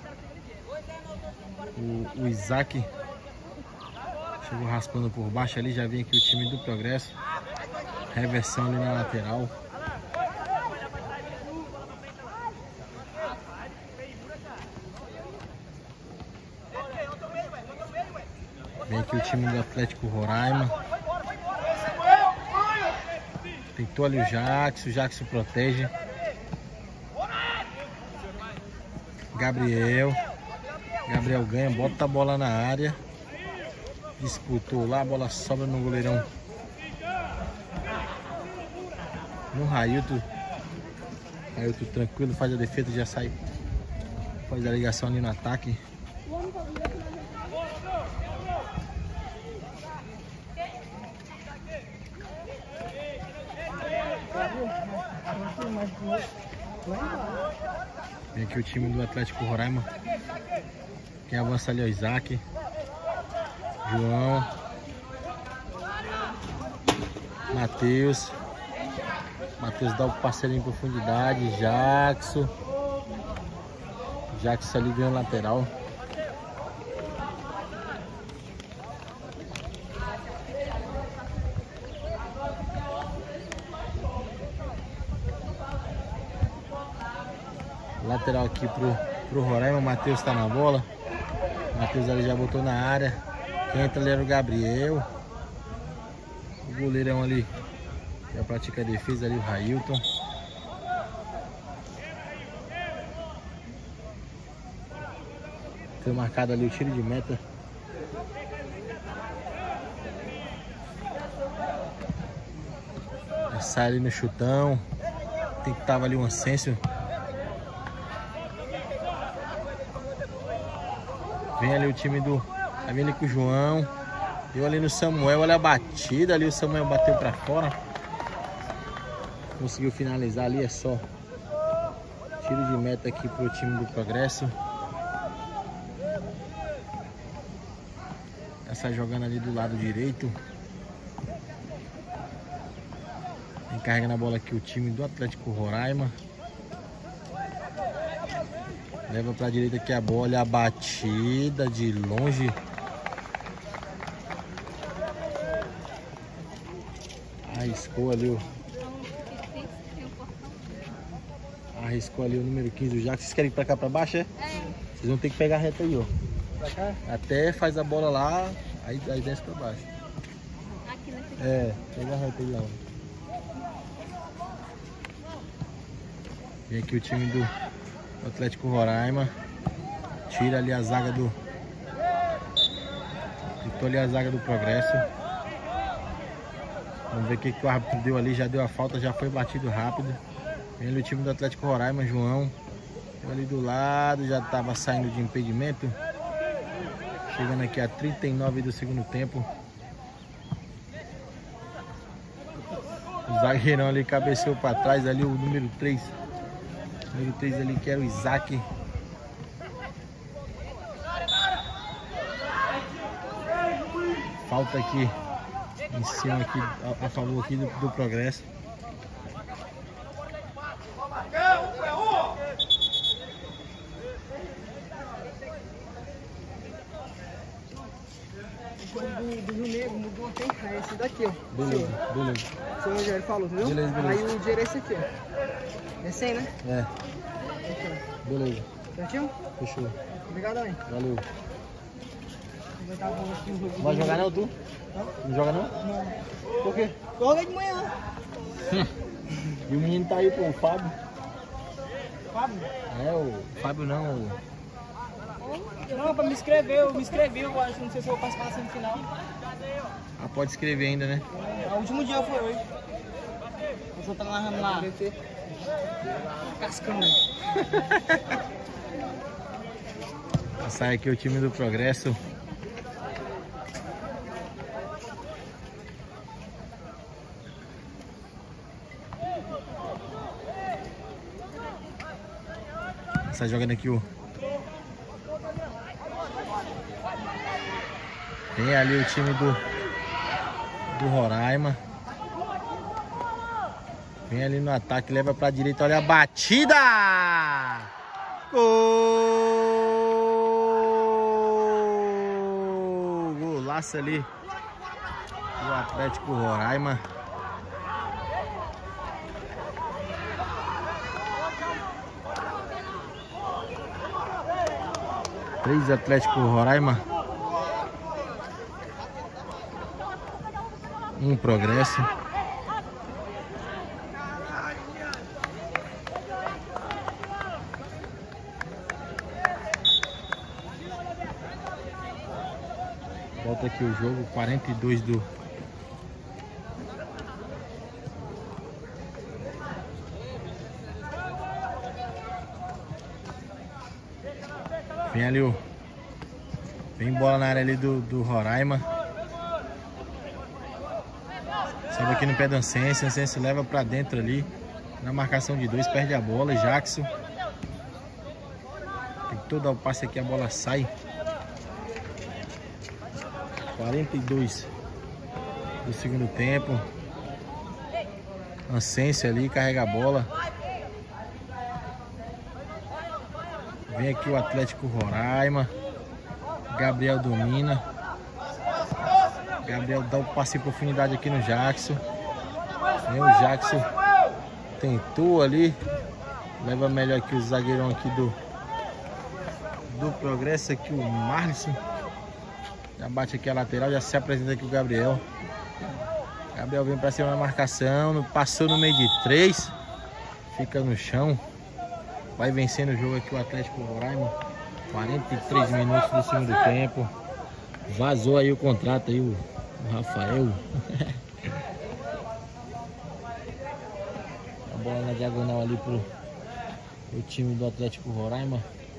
o, o Isaac. Chegou raspando por baixo ali. Já vem aqui o time do Progresso. Reversão ali na lateral. Vem aqui o time do Atlético Roraima. Tentou ali o Jackson. O Jackson protege. Gabriel. Gabriel ganha. Bota a bola na área. Disputou lá. A bola sobra no goleirão. No Railton. Railton tranquilo. Faz a defesa. Já sai. Faz a ligação ali no ataque. Vem aqui o time do Atlético Roraima. Quem avança ali é o Isaac. João. Matheus. Matheus dá o parceiro em profundidade. Jackson. Jackson ali ganha o lateral. Lateral aqui pro, pro Roraima. O Matheus tá na bola. O Matheus ali já botou na área. Quem entra ali era o Gabriel. O goleirão ali já pratica a defesa ali, o Railton. Foi marcado ali o tiro de meta. Sai ali no chutão. Tem que tava ali o Ancêncio. Vem ali o time do... Tá vindo ali com o João. Deu ali no Samuel. Olha a batida ali. O Samuel bateu pra fora. Conseguiu finalizar ali. É só tiro de meta aqui pro time do Progresso. Já sai jogando ali do lado direito. Encarrega na bola aqui o time do Atlético Roraima. Leva pra direita aqui a bola. Olha a batida de longe. Arriscou ali o... Arriscou ali o número quinze, o Jackson. Vocês querem ir pra cá pra baixo, é? É. Vocês vão ter que pegar a reta aí, ó. Pra cá? Até faz a bola lá, aí, aí desce pra baixo. Aqui nesse... É, pega a reta aí, ó. Vem aqui o time do Atlético Roraima. Tira ali a zaga do... Quitou ali a zaga do Progresso. Vamos ver o que, que o árbitro deu ali. Já deu a falta, já foi batido rápido. Vem ali o time do Atlético Roraima, João. Ali do lado, já estava saindo de impedimento. Chegando aqui a trinta e nove do segundo tempo. O zagueirão ali cabeceou para trás, ali o número três. O número três ali que era o Isaac. Falta aqui em cima aqui, a, a favor aqui do, do Progresso. O jogo do, do Rio Negro mudou aqui, é esse daqui, ó. Beleza, beleza. O seu Rogério falou, entendeu? Beleza, beleza. Aí o dinheiro é esse aqui, ó. É cem, né? É, Aqui, beleza. ó. Certinho? Fechou. Obrigado, hein? Valeu. Vai dar bom aqui o jogo. Vai jogar não, tu? Não joga não? Não. Por quê? Joga de manhã. E o menino tá aí, pô, o Fábio. Fábio? É, o Fábio não, o... Não, pra me inscrever, eu me inscrevi, eu acho, não sei se eu vou participar da semifinal. Ah, pode escrever ainda, né? O último dia foi hoje. Eu só tá narrando lá. Cascão. Sai aqui o time do Progresso. Sai jogando aqui o... Tem ali o time do, do Roraima. Vem ali no ataque, leva pra direita, olha a batida! Gol! Golaço ali do Atlético Roraima. Três Atlético Roraima. Um Progresso. Volta aqui o jogo, quarenta e dois do... Vem ali o... Vem bola na área ali do, do Roraima. Sobe aqui no pé do Ansense, Ansense leva pra dentro ali. Na marcação de dois, perde a bola, Jackson. Tem que todo o passe aqui, a bola sai. quarenta e dois do segundo tempo. Ansense ali, carrega a bola. Vem aqui o Atlético Roraima. Gabriel domina. Gabriel dá o passe em profundidade aqui no Jackson. Vem o Jackson. Tentou ali. Leva melhor aqui o zagueirão aqui do, do Progresso. Aqui o Marlisson. Já bate aqui a lateral. Já se apresenta aqui o Gabriel. Gabriel vem pra cima da marcação. Passou no meio de três. Fica no chão. Vai vencendo o jogo aqui o Atlético Roraima. quarenta e três minutos do segundo tempo. Vazou aí o contrato aí, o, o Rafael. A bola na diagonal ali pro, pro time do Atlético Roraima.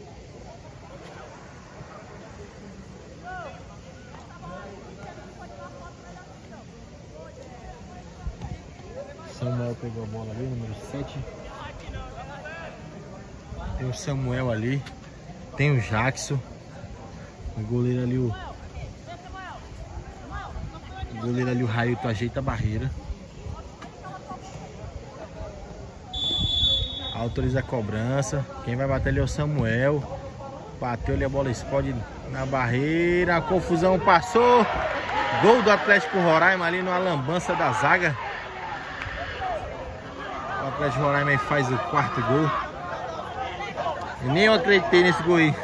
Samuel pegou a bola ali, número sete. Tem o Samuel ali. Tem o Jackson. O goleiro ali, o... o goleiro ali, o Railton, ajeita a barreira. Autoriza a cobrança. Quem vai bater ali é o Samuel. Bateu ali, a bola explode na barreira. A confusão passou. Gol do Atlético Roraima ali numa lambança da zaga. O Atlético Roraima aí faz o quarto gol. Eu nem eu acreditei nesse gol aí.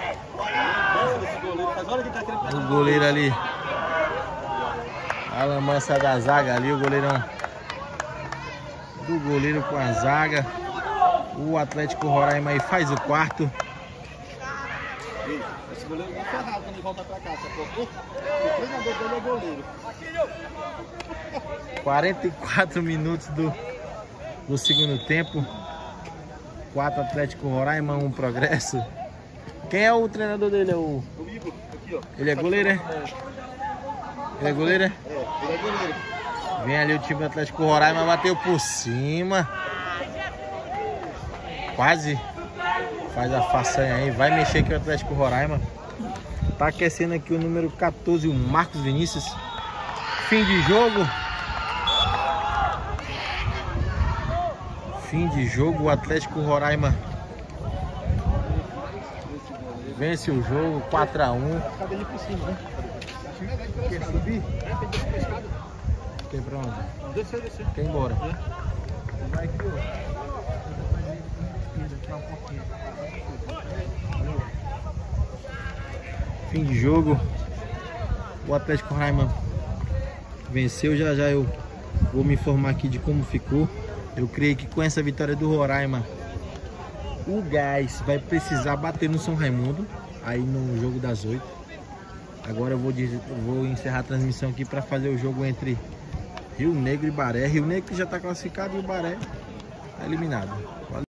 O goleiro ali. A lambança da zaga ali, o goleirão. Do goleiro com a zaga. O Atlético Roraima aí faz o quarto. Esse goleiro é ferrado quando ele volta pra cá, sacou? O treinador dele é goleiro. quarenta e quatro minutos do, do segundo tempo. quatro Atlético Roraima, um Progresso. Quem é o treinador dele? É o... O Igor, aqui ó. Ele é goleiro, é? Ele é goleiro, é? É, ele é goleiro. Vem ali o time do Atlético Roraima, bateu por cima. Quase faz a façanha aí. Vai mexer aqui o Atlético Roraima. Tá aquecendo aqui o número quatorze, o Marcos Vinícius. Fim de jogo. Fim de jogo, o Atlético Roraima vence o jogo quatro a um. Cadê ele por cima, né? Quer subir? Quer pra onde? Desceu, desceu. Quer ir embora? Vai aqui, ó. Fim de jogo. O Atlético Roraima venceu. Já já eu vou me informar aqui de como ficou. Eu creio que com essa vitória do Roraima, o Gás vai precisar bater no São Raimundo aí no jogo das oito. Agora eu vou, dizer, eu vou encerrar a transmissão aqui para fazer o jogo entre Rio Negro e Baré. Rio Negro que já está classificado e o Baré tá eliminado. Valeu.